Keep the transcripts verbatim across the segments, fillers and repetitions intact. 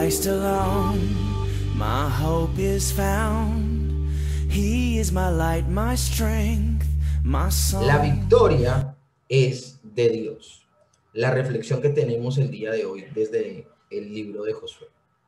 Christ alone, my hope is found. He is my light, my strength, my song. La victoria es de Dios. La reflexión que tenemos el día de hoy desde el libro de Josué.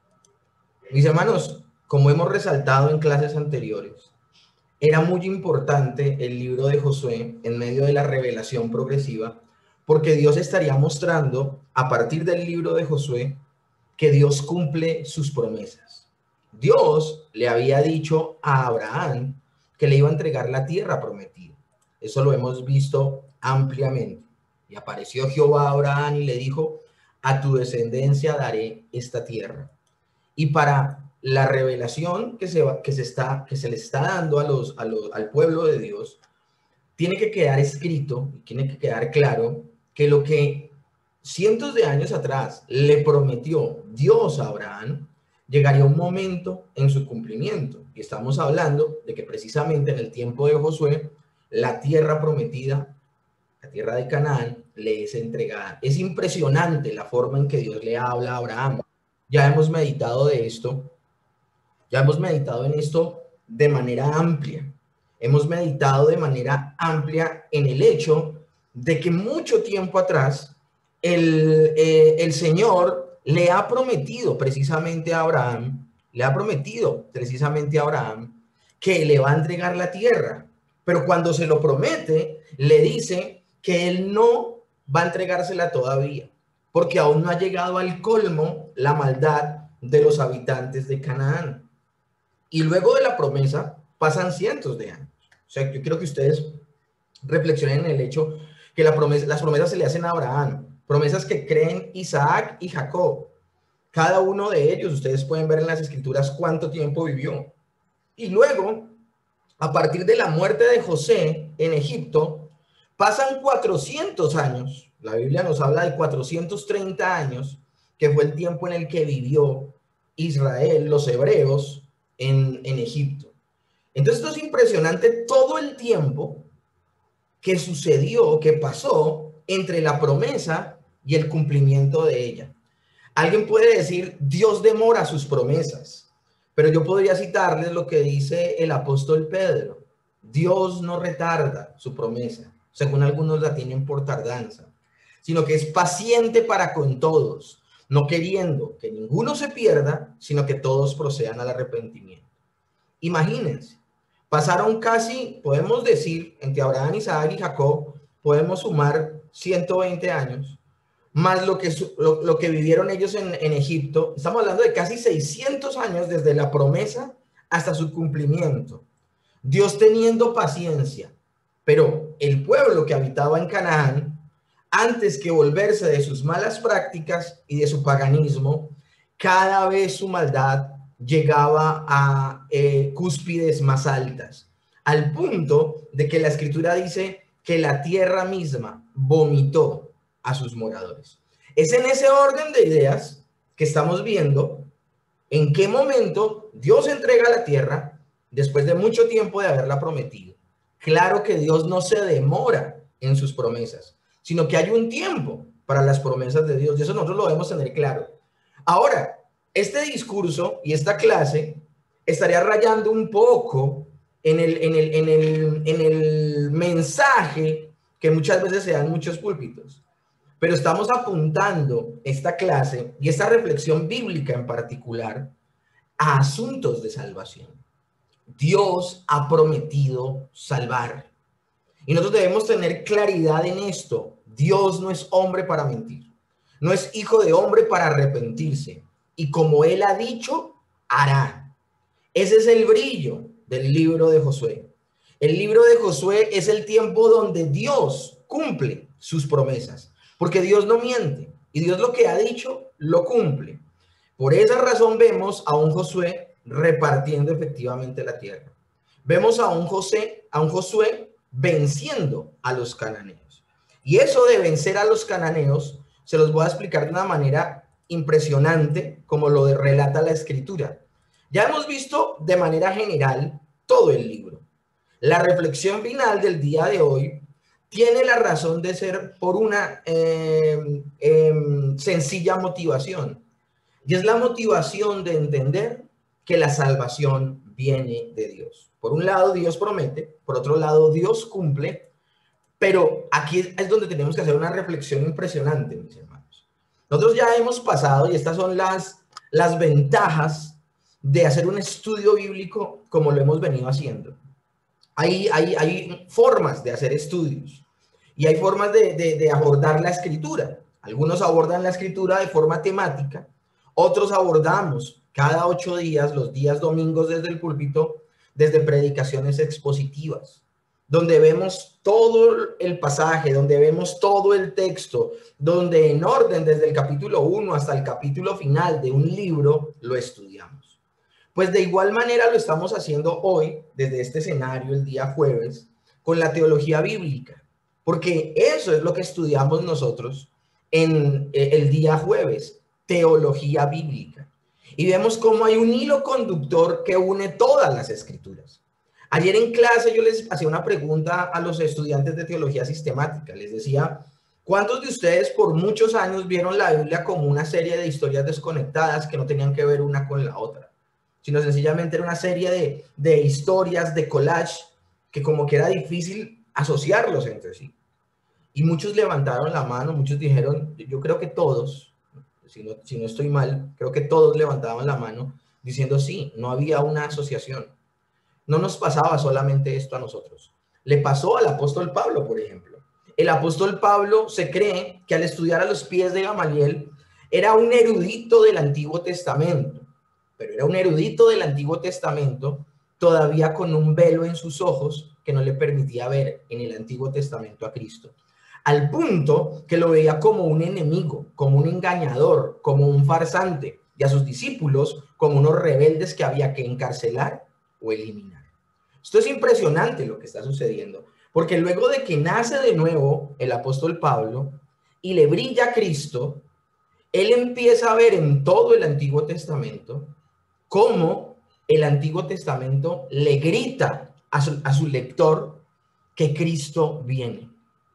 Mis hermanos, como hemos resaltado en clases anteriores, era muy importante el libro de Josué en medio de la revelación progresiva, porque Dios estaría mostrando a partir del libro de Josué que Dios cumple sus promesas. Dios le había dicho a Abraham que le iba a entregar la tierra prometida. Eso lo hemos visto ampliamente. Y apareció Jehová a Abraham y le dijo: a tu descendencia daré esta tierra. Y para la revelación que se, va, que se, está, que se le está dando a los, a los, al pueblo de Dios, tiene que quedar escrito, tiene que quedar claro que lo que cientos de años atrás le prometió Dios a Abraham, llegaría un momento en su cumplimiento. Y estamos hablando de que precisamente en el tiempo de Josué, la tierra prometida, la tierra de Canaán, le es entregada. Es impresionante la forma en que Dios le habla a Abraham. Ya hemos meditado de esto, ya hemos meditado en esto de manera amplia. Hemos meditado de manera amplia en el hecho de que mucho tiempo atrás el, eh, el Señor le ha prometido precisamente a Abraham, le ha prometido precisamente a Abraham que le va a entregar la tierra. Pero cuando se lo promete, le dice que él no va a entregársela todavía, porque aún no ha llegado al colmo la maldad de los habitantes de Canaán. Y luego de la promesa pasan cientos de años. O sea, yo quiero que ustedes reflexionen en el hecho que la promesa, las promesas se le hacen a Abraham, promesas que creen Isaac y Jacob. Cada uno de ellos, ustedes pueden ver en las escrituras cuánto tiempo vivió. Y luego, a partir de la muerte de José en Egipto, pasan cuatrocientos años. La Biblia nos habla de cuatrocientos treinta años, que fue el tiempo en el que vivió Israel, los hebreos, en, en Egipto. Entonces esto es impresionante, todo el tiempo que sucedió, que pasó entre la promesa y el cumplimiento de ella. Alguien puede decir, Dios demora sus promesas, pero yo podría citarles lo que dice el apóstol Pedro: Dios no retarda su promesa, según algunos la tienen por tardanza, sino que es paciente para con todos, no queriendo que ninguno se pierda, sino que todos procedan al arrepentimiento. Imagínense, pasaron casi, podemos decir, entre Abraham, Isaac y Jacob, podemos sumar ciento veinte años, más lo que, lo, lo que vivieron ellos en, en Egipto. Estamos hablando de casi seiscientos años desde la promesa hasta su cumplimiento. Dios teniendo paciencia, pero el pueblo que habitaba en Canaán, antes que volverse de sus malas prácticas y de su paganismo, cada vez su maldad llegaba a eh, cúspides más altas, al punto de que la escritura dice que la tierra misma vomitó a sus moradores. Es en ese orden de ideas que estamos viendo en qué momento Dios entrega la tierra después de mucho tiempo de haberla prometido. Claro que Dios no se demora en sus promesas, sino que hay un tiempo para las promesas de Dios, y eso nosotros lo debemos tener claro. Ahora, este discurso y esta clase estaría rayando un poco en el, en el, en el, en el mensaje que muchas veces se da en muchos púlpitos. Pero estamos apuntando esta clase y esta reflexión bíblica en particular a asuntos de salvación. Dios ha prometido salvar. Y nosotros debemos tener claridad en esto. Dios no es hombre para mentir. No es hijo de hombre para arrepentirse. Y como él ha dicho, hará. Ese es el brillo del libro de Josué. El libro de Josué es el tiempo donde Dios cumple sus promesas. Porque Dios no miente. Y Dios lo que ha dicho, lo cumple. Por esa razón vemos a un Josué repartiendo efectivamente la tierra. Vemos a un José, a un Josué venciendo a los cananeos. Y eso de vencer a los cananeos se los voy a explicar de una manera impresionante, como lo relata la escritura. Ya hemos visto de manera general todo el libro. La reflexión final del día de hoy tiene la razón de ser por una eh, eh, sencilla motivación. Y es la motivación de entender que la salvación viene de Dios. Por un lado, Dios promete, por otro lado, Dios cumple, pero aquí es donde tenemos que hacer una reflexión impresionante, mis hermanos. Nosotros ya hemos pasado, y estas son las, las ventajas de hacer un estudio bíblico como lo hemos venido haciendo. Hay, hay, hay formas de hacer estudios y hay formas de, de, de abordar la escritura. Algunos abordan la escritura de forma temática, otros abordamos cada ocho días, los días domingos desde el púlpito, desde predicaciones expositivas, donde vemos todo el pasaje, donde vemos todo el texto, donde en orden desde el capítulo uno hasta el capítulo final de un libro lo estudiamos. Pues de igual manera lo estamos haciendo hoy, desde este escenario, el día jueves, con la teología bíblica, porque eso es lo que estudiamos nosotros en el día jueves, teología bíblica. Y vemos cómo hay un hilo conductor que une todas las escrituras. Ayer en clase yo les hacía una pregunta a los estudiantes de teología sistemática. Les decía, ¿cuántos de ustedes por muchos años vieron la Biblia como una serie de historias desconectadas que no tenían que ver una con la otra, sino sencillamente era una serie de, de historias, de collage, que como que era difícil asociarlos entre sí? Y muchos levantaron la mano, muchos dijeron, yo creo que todos, si no, si no estoy mal, creo que todos levantaban la mano diciendo sí, no había una asociación. No nos pasaba solamente esto a nosotros. Le pasó al apóstol Pablo, por ejemplo. El apóstol Pablo se cree que al estudiar a los pies de Gamaliel era un erudito del Antiguo Testamento, pero era un erudito del Antiguo Testamento todavía con un velo en sus ojos que no le permitía ver en el Antiguo Testamento a Cristo. Al punto que lo veía como un enemigo, como un engañador, como un farsante, y a sus discípulos como unos rebeldes que había que encarcelar o eliminar. Esto es impresionante lo que está sucediendo, porque luego de que nace de nuevo el apóstol Pablo y le brilla a Cristo, él empieza a ver en todo el Antiguo Testamento cómo el Antiguo Testamento le grita a su, a su lector que Cristo viene.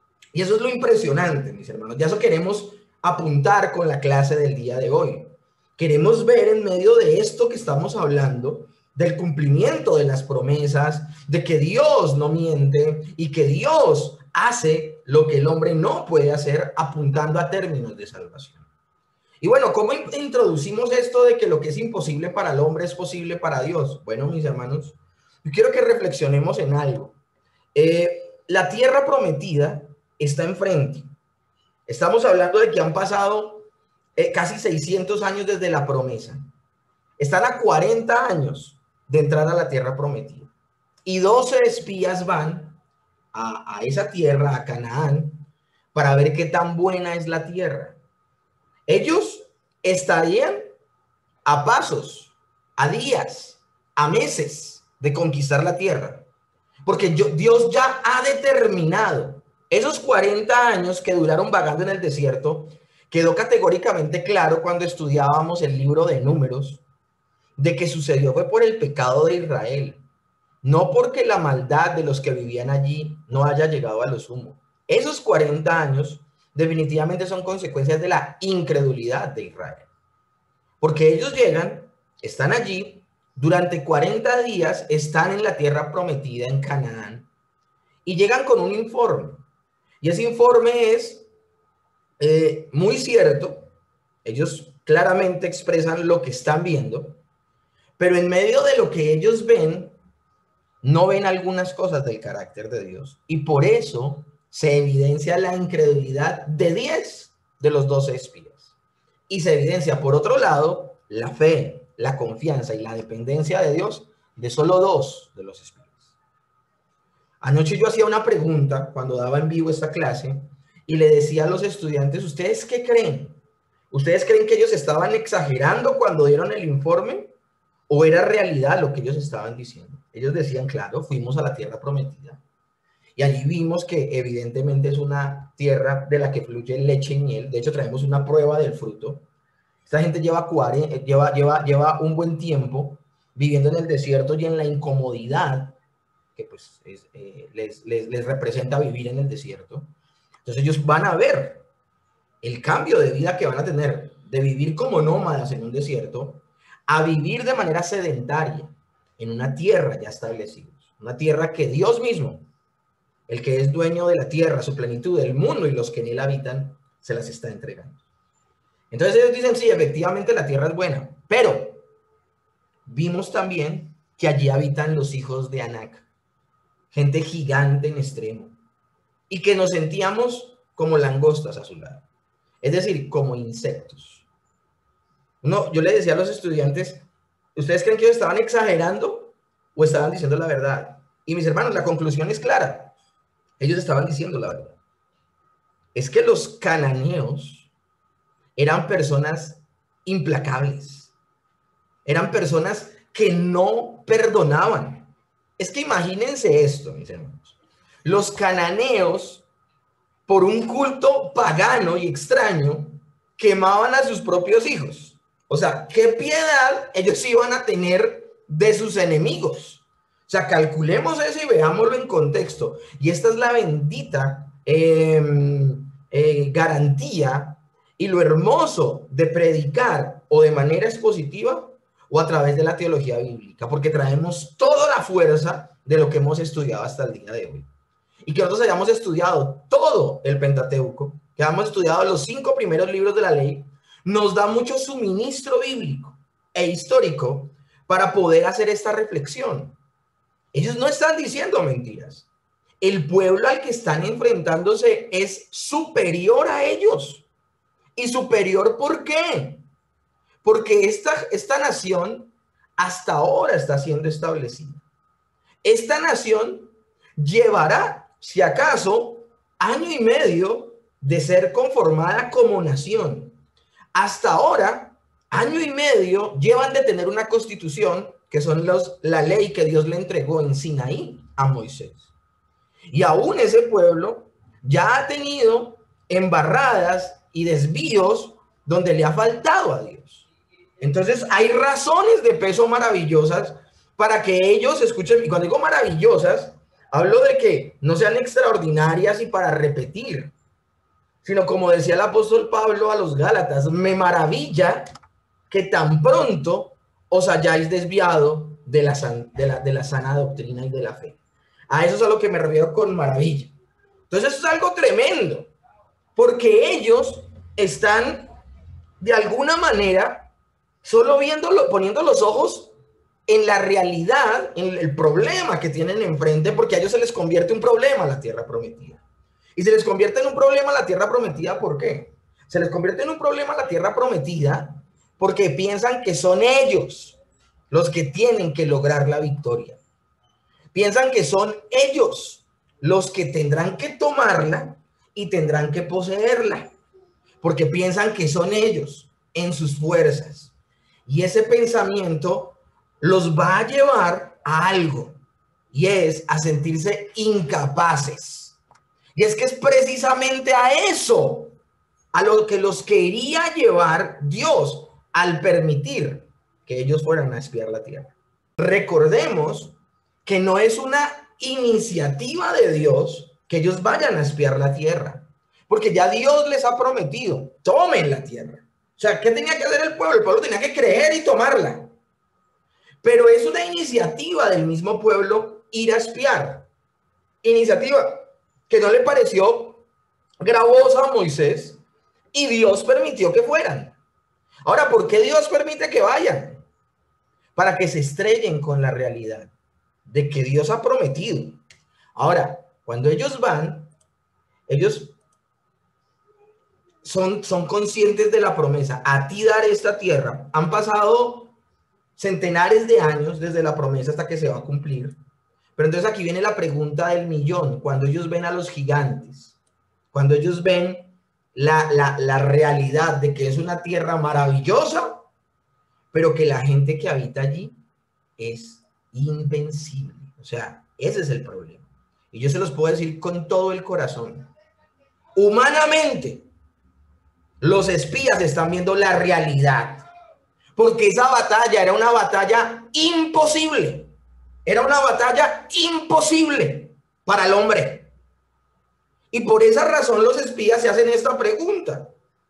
Y eso es lo impresionante, mis hermanos. Ya eso queremos apuntar con la clase del día de hoy. Queremos ver en medio de esto que estamos hablando, del cumplimiento de las promesas, de que Dios no miente y que Dios hace lo que el hombre no puede hacer, apuntando a términos de salvación. Y bueno, ¿cómo introducimos esto de que lo que es imposible para el hombre es posible para Dios? Bueno, mis hermanos, yo quiero que reflexionemos en algo. Eh, la tierra prometida está enfrente. Estamos hablando de que han pasado eh, casi seiscientos años desde la promesa. Están a cuarenta años de entrar a la tierra prometida. Y doce espías van a, a esa tierra, a Canaán, para ver qué tan buena es la tierra. Ellos estarían a pasos, a días, a meses de conquistar la tierra. Porque yo, Dios ya ha determinado esos cuarenta años que duraron vagando en el desierto. Quedó categóricamente claro cuando estudiábamos el libro de Números de que sucedió fue por el pecado de Israel, no porque la maldad de los que vivían allí no haya llegado a lo sumo. Esos cuarenta años definitivamente son consecuencias de la incredulidad de Israel, porque ellos llegan, están allí, durante cuarenta días están en la tierra prometida en Canaán y llegan con un informe, y ese informe es eh, muy cierto. Ellos claramente expresan lo que están viendo, pero en medio de lo que ellos ven, no ven algunas cosas del carácter de Dios. Y por eso se evidencia la incredulidad de diez de los doce espías. Y se evidencia, por otro lado, la fe, la confianza y la dependencia de Dios de solo dos de los espías. Anoche yo hacía una pregunta cuando daba en vivo esta clase y le decía a los estudiantes, ¿ustedes qué creen? ¿Ustedes creen que ellos estaban exagerando cuando dieron el informe? ¿O era realidad lo que ellos estaban diciendo? Ellos decían, claro, fuimos a la tierra prometida. Y allí vimos que evidentemente es una tierra de la que fluye leche y miel. De hecho, traemos una prueba del fruto. Esta gente lleva, cuarenta, lleva, lleva, lleva un buen tiempo viviendo en el desierto y en la incomodidad que pues es, eh, les, les, les representa vivir en el desierto. Entonces ellos van a ver el cambio de vida que van a tener de vivir como nómadas en un desierto a vivir de manera sedentaria en una tierra ya establecida. Una tierra que Dios mismo, el que es dueño de la tierra, su plenitud, del mundo y los que en él habitan, se las está entregando. Entonces ellos dicen, sí, efectivamente la tierra es buena, pero vimos también que allí habitan los hijos de Anac, gente gigante en extremo, y que nos sentíamos como langostas a su lado, es decir, como insectos. No, yo le decía a los estudiantes, ¿ustedes creen que ellos estaban exagerando o estaban diciendo la verdad? Y mis hermanos, la conclusión es clara. Ellos estaban diciendo la verdad. Es que los cananeos eran personas implacables. Eran personas que no perdonaban. Es que imagínense esto, mis hermanos. Los cananeos, por un culto pagano y extraño, quemaban a sus propios hijos. O sea, ¿qué piedad ellos iban a tener de sus enemigos? O sea, calculemos eso y veámoslo en contexto. Y esta es la bendita eh, eh, garantía y lo hermoso de predicar o de manera expositiva o a través de la teología bíblica, porque traemos toda la fuerza de lo que hemos estudiado hasta el día de hoy. Y que nosotros hayamos estudiado todo el Pentateuco, que hayamos estudiado los cinco primeros libros de la ley, nos da mucho suministro bíblico e histórico para poder hacer esta reflexión. Ellos no están diciendo mentiras. El pueblo al que están enfrentándose es superior a ellos. ¿Y superior por qué? Porque esta, esta nación hasta ahora está siendo establecida. Esta nación llevará, si acaso, año y medio de ser conformada como nación. Hasta ahora, año y medio llevan de tener una constitución, que son los, la ley que Dios le entregó en Sinaí a Moisés. Y aún ese pueblo ya ha tenido embarradas y desvíos donde le ha faltado a Dios. Entonces hay razones de peso maravillosas para que ellos escuchen. Y cuando digo maravillosas, hablo de que no sean extraordinarias y para repetir, sino como decía el apóstol Pablo a los Gálatas, me maravilla que tan pronto os hayáis desviado de la, san, de, la, de la sana doctrina y de la fe. A eso es a lo que me refiero con maravilla. Entonces eso es algo tremendo, porque ellos están de alguna manera solo viéndolo, poniendo los ojos en la realidad, en el problema que tienen enfrente, porque a ellos se les convierte un problema la tierra prometida. Y se les convierte en un problema la tierra prometida, ¿por qué? Se les convierte en un problema la tierra prometida porque piensan que son ellos los que tienen que lograr la victoria. Piensan que son ellos los que tendrán que tomarla y tendrán que poseerla, porque piensan que son ellos en sus fuerzas. Y ese pensamiento los va a llevar a algo, y es a sentirse incapaces. Y es que es precisamente a eso a lo que los quería llevar Dios al permitir que ellos fueran a espiar la tierra. Recordemos que no es una iniciativa de Dios que ellos vayan a espiar la tierra, porque ya Dios les ha prometido, tomen la tierra. O sea, ¿qué tenía que hacer el pueblo? El pueblo tenía que creer y tomarla. Pero es una iniciativa del mismo pueblo ir a espiar. Iniciativa que no le pareció gravosa a Moisés y Dios permitió que fueran. Ahora, ¿por qué Dios permite que vayan? Para que se estrellen con la realidad de que Dios ha prometido. Ahora, cuando ellos van, ellos son, son conscientes de la promesa. A ti daré esta tierra. Han pasado centenares de años desde la promesa hasta que se va a cumplir. Pero entonces aquí viene la pregunta del millón. Cuando ellos ven a los gigantes, cuando ellos ven la, la, la realidad de que es una tierra maravillosa, pero que la gente que habita allí es invencible. O sea, ese es el problema. Y yo se los puedo decir con todo el corazón. Humanamente, los espías están viendo la realidad. Porque esa batalla era una batalla imposible. Era una batalla imposible para el hombre. Y por esa razón los espías se hacen esta pregunta.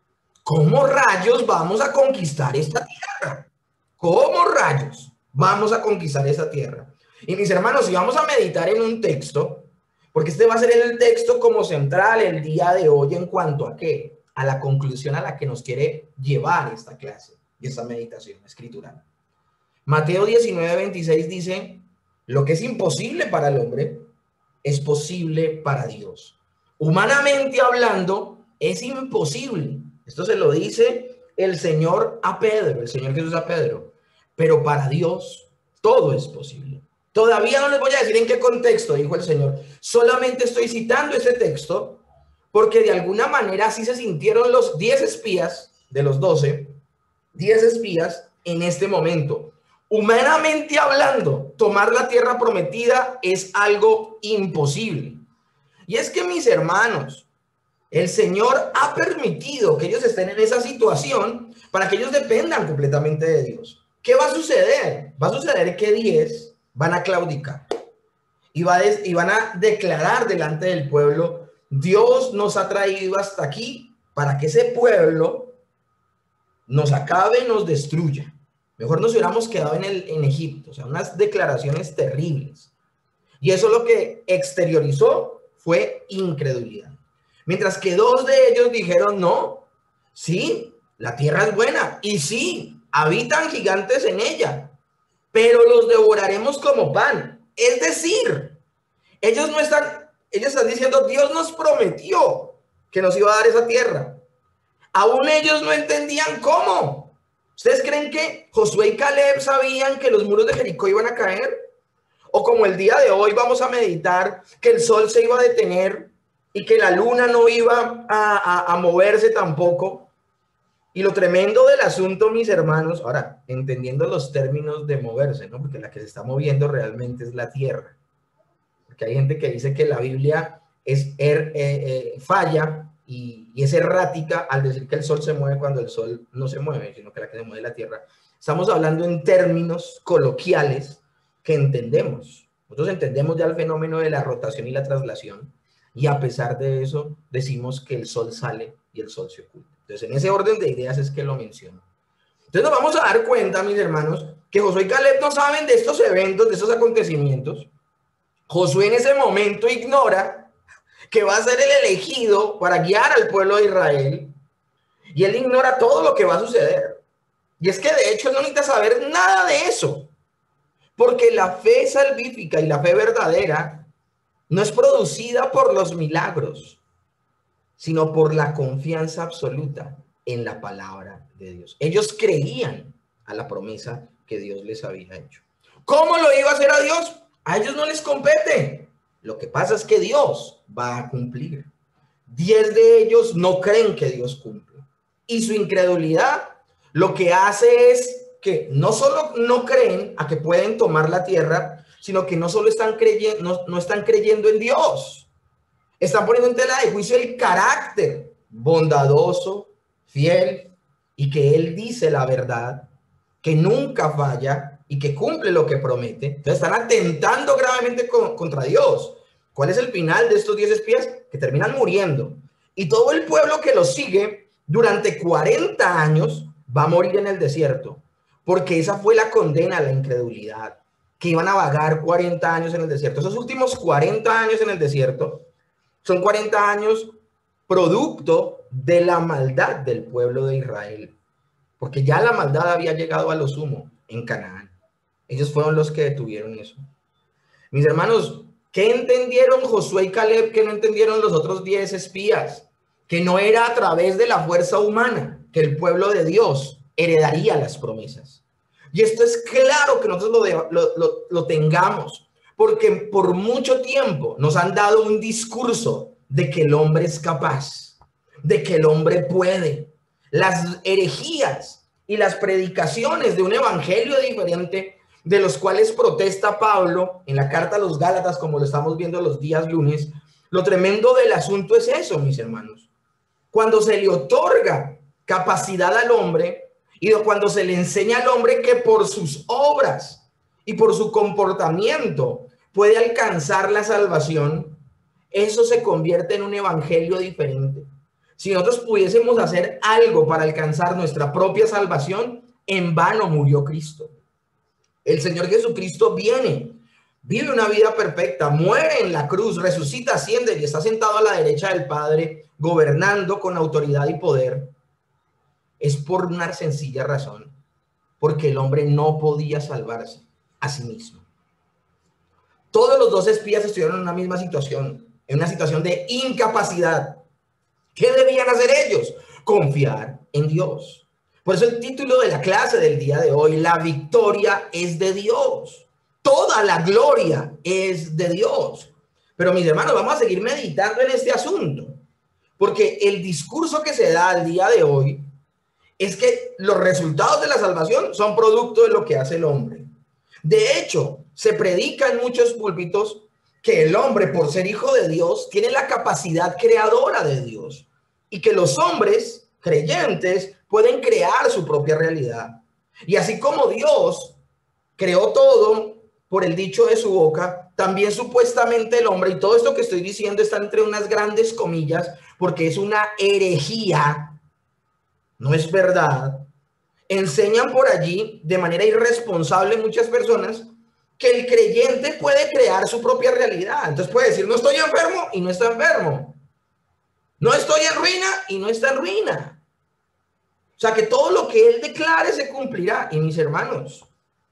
¿cómo rayos vamos a conquistar esta tierra? ¿Cómo rayos vamos a conquistar esta tierra? Y mis hermanos, si vamos a meditar en un texto, porque este va a ser el texto como central el día de hoy en cuanto a qué, a la conclusión a la que nos quiere llevar esta clase y esta meditación escritural. Mateo diecinueve, veintiséis dice, lo que es imposible para el hombre es posible para Dios. Humanamente hablando, es imposible. Esto se lo dice el Señor a Pedro, el Señor Jesús a Pedro. Pero para Dios todo es posible. Todavía no les voy a decir en qué contexto, dijo el Señor. Solamente estoy citando ese texto porque de alguna manera así se sintieron los diez espías de los doce, diez espías en este momento. Humanamente hablando, tomar la tierra prometida es algo imposible. Y es que, mis hermanos, el Señor ha permitido que ellos estén en esa situación para que ellos dependan completamente de Dios. ¿Qué va a suceder? Va a suceder que diez van a claudicar y, va a y van a declarar delante del pueblo, Dios nos ha traído hasta aquí para que ese pueblo nos acabe, nos destruya. Mejor nos hubiéramos quedado en, el, en Egipto. O sea, unas declaraciones terribles. Y eso lo que exteriorizó fue incredulidad. Mientras que dos de ellos dijeron, no, sí, la tierra es buena. Y sí, habitan gigantes en ella, pero los devoraremos como pan. Es decir, ellos no están, ellos están diciendo, Dios nos prometió que nos iba a dar esa tierra. Aún ellos no entendían cómo. ¿Ustedes creen que Josué y Caleb sabían que los muros de Jericó iban a caer? O como el día de hoy vamos a meditar que el sol se iba a detener y que la luna no iba a, a, a moverse tampoco. Y lo tremendo del asunto, mis hermanos, ahora, entendiendo los términos de moverse, ¿no? Porque la que se está moviendo realmente es la tierra. Porque hay gente que dice que la Biblia es er, eh, eh, falla y, y es errática al decir que el sol se mueve cuando el sol no se mueve, sino que la que se mueve es la tierra. Estamos hablando en términos coloquiales que entendemos. Nosotros entendemos ya el fenómeno de la rotación y la traslación, y a pesar de eso decimos que el sol sale y el sol se oculta. Entonces, en ese orden de ideas es que lo menciono. Entonces nos vamos a dar cuenta, mis hermanos, que Josué y Caleb no saben de estos eventos, de estos acontecimientos. Josué en ese momento ignora que va a ser el elegido para guiar al pueblo de Israel, y él ignora todo lo que va a suceder. Y es que de hecho no necesita saber nada de eso, porque la fe salvífica y la fe verdadera no es producida por los milagros, sino por la confianza absoluta en la palabra de Dios. Ellos creían a la promesa que Dios les había hecho. ¿Cómo lo iba a hacer a Dios? A ellos no les compete. Lo que pasa es que Dios va a cumplir. Diez de ellos no creen que Dios cumple. Y su incredulidad lo que hace es que no solo no creen a que pueden tomar la tierra, sino que no solo están creyendo, no, no están creyendo en Dios. Están poniendo en tela de juicio el carácter bondadoso, fiel, y que Él dice la verdad, que nunca falla y que cumple lo que promete. Entonces están atentando gravemente con, contra Dios. ¿Cuál es el final de estos diez espías? Que terminan muriendo. Y todo el pueblo que los sigue durante cuarenta años va a morir en el desierto, porque esa fue la condena a la incredulidad, que iban a vagar cuarenta años en el desierto. Esos últimos cuarenta años en el desierto son cuarenta años producto de la maldad del pueblo de Israel, porque ya la maldad había llegado a lo sumo en Canaán. Ellos fueron los que detuvieron eso. Mis hermanos, ¿qué entendieron Josué y Caleb que no entendieron los otros diez espías? Que no era a través de la fuerza humana que el pueblo de Dios heredaría las promesas. Y esto es claro que nosotros lo, lo, lo, lo tengamos, porque por mucho tiempo nos han dado un discurso de que el hombre es capaz, de que el hombre puede. Las herejías y las predicaciones de un evangelio diferente, de los cuales protesta Pablo en la carta a los Gálatas, como lo estamos viendo los días lunes. Lo tremendo del asunto es eso, mis hermanos. Cuando se le otorga capacidad al hombre y cuando se le enseña al hombre que por sus obras y por su comportamiento puede alcanzar la salvación, eso se convierte en un evangelio diferente. Si nosotros pudiésemos hacer algo para alcanzar nuestra propia salvación, en vano murió Cristo. El Señor Jesucristo viene, vive una vida perfecta, muere en la cruz, resucita, asciende y está sentado a la derecha del Padre, gobernando con autoridad y poder. Es por una sencilla razón, porque el hombre no podía salvarse a sí mismo. Todos los dos espías estuvieron en una misma situación, en una situación de incapacidad. ¿Qué debían hacer ellos? Confiar en Dios. Por eso el título de la clase del día de hoy, la victoria es de Dios. Toda la gloria es de Dios. Pero mis hermanos, vamos a seguir meditando en este asunto, porque el discurso que se da al día de hoy es que los resultados de la salvación son producto de lo que hace el hombre. De hecho, se predica en muchos púlpitos que el hombre, por ser hijo de Dios, tiene la capacidad creadora de Dios y que los hombres creyentes pueden crear su propia realidad. Y así como Dios creó todo por el dicho de su boca, también supuestamente el hombre, y todo esto que estoy diciendo está entre unas grandes comillas, porque es una herejía, no es verdad. Enseñan por allí de manera irresponsable muchas personas que el creyente puede crear su propia realidad. Entonces puede decir, no estoy enfermo y no está enfermo. No estoy en ruina y no está en ruina. O sea que todo lo que él declare se cumplirá. Y mis hermanos,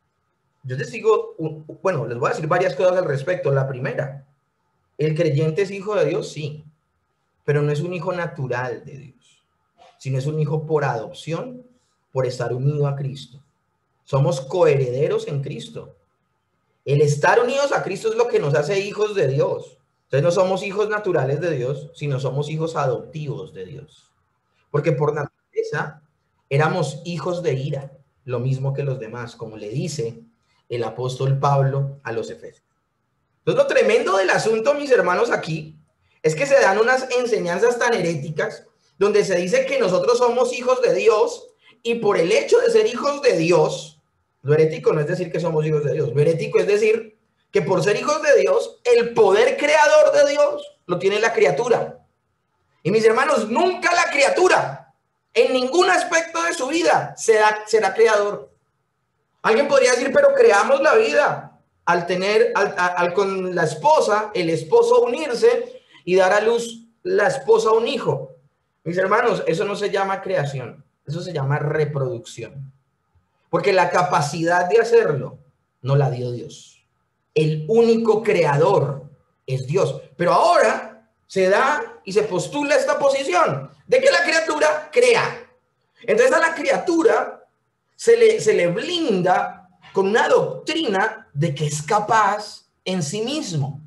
yo les digo, bueno, les voy a decir varias cosas al respecto. La primera, el creyente es hijo de Dios, sí, pero no es un hijo natural de Dios, sino es un hijo por adopción, por estar unido a Cristo. Somos coherederos en Cristo. El estar unidos a Cristo es lo que nos hace hijos de Dios. Entonces no somos hijos naturales de Dios, sino somos hijos adoptivos de Dios. Porque por naturaleza éramos hijos de ira, lo mismo que los demás, como le dice el apóstol Pablo a los Efesios. Entonces lo tremendo del asunto, mis hermanos, aquí, es que se dan unas enseñanzas tan heréticas, donde se dice que nosotros somos hijos de Dios, y por el hecho de ser hijos de Dios, lo herético no es decir que somos hijos de Dios, lo herético es decir que por ser hijos de Dios, el poder creador de Dios lo tiene la criatura. Y mis hermanos, nunca la criatura, en ningún aspecto de su vida, será, será creador. Alguien podría decir, pero creamos la vida al tener, al, al, con la esposa, el esposo unirse y dar a luz la esposa un hijo. Mis hermanos, eso no se llama creación, eso se llama reproducción. Porque la capacidad de hacerlo no la dio Dios. El único creador es Dios. Pero ahora se da y se postula esta posición de que la criatura crea. Entonces a la criatura se le, se le blinda con una doctrina de que es capaz en sí mismo.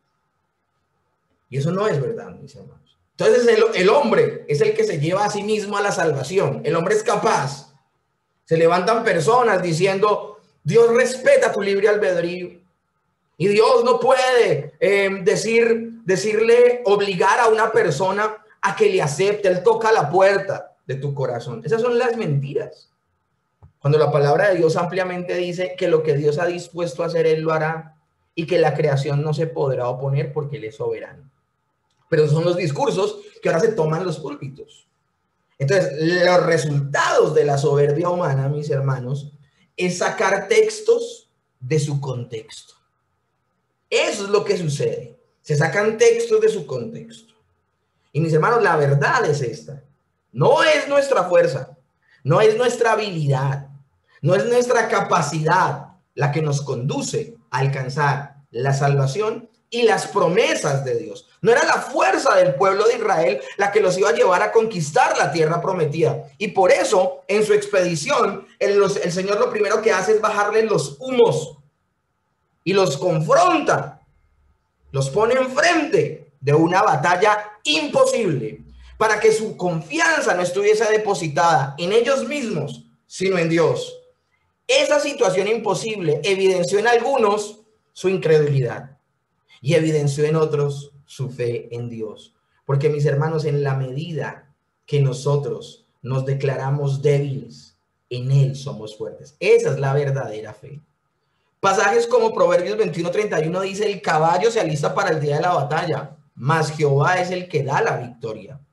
Y eso no es verdad, mis hermanos. Entonces el, el hombre es el que se lleva a sí mismo a la salvación. El hombre es capaz. Se levantan personas diciendo, Dios respeta tu libre albedrío. Y Dios no puede eh, decir, decirle, obligar a una persona a que le acepte. Él toca la puerta de tu corazón. Esas son las mentiras. Cuando la palabra de Dios ampliamente dice que lo que Dios ha dispuesto a hacer, Él lo hará. Y que la creación no se podrá oponer porque Él es soberano. Pero esos son los discursos que ahora se toman en los púlpitos. Entonces, los resultados de la soberbia humana, mis hermanos, es sacar textos de su contexto. Eso es lo que sucede. Se sacan textos de su contexto. Y mis hermanos, la verdad es esta. No es nuestra fuerza, no es nuestra habilidad, no es nuestra capacidad la que nos conduce a alcanzar la salvación y las promesas de Dios. No era la fuerza del pueblo de Israel la que los iba a llevar a conquistar la tierra prometida. Y por eso, en su expedición, el, los, el Señor lo primero que hace es bajarle los humos y los confronta, los pone enfrente de una batalla imposible para que su confianza no estuviese depositada en ellos mismos, sino en Dios. Esa situación imposible evidenció en algunos su incredulidad y evidenció en otros su fe en Dios. Porque, mis hermanos, en la medida que nosotros nos declaramos débiles, en Él somos fuertes. Esa es la verdadera fe. Pasajes como Proverbios veintiuno treinta y uno dice, el caballo se alista para el día de la batalla, mas Jehová es el que da la victoria.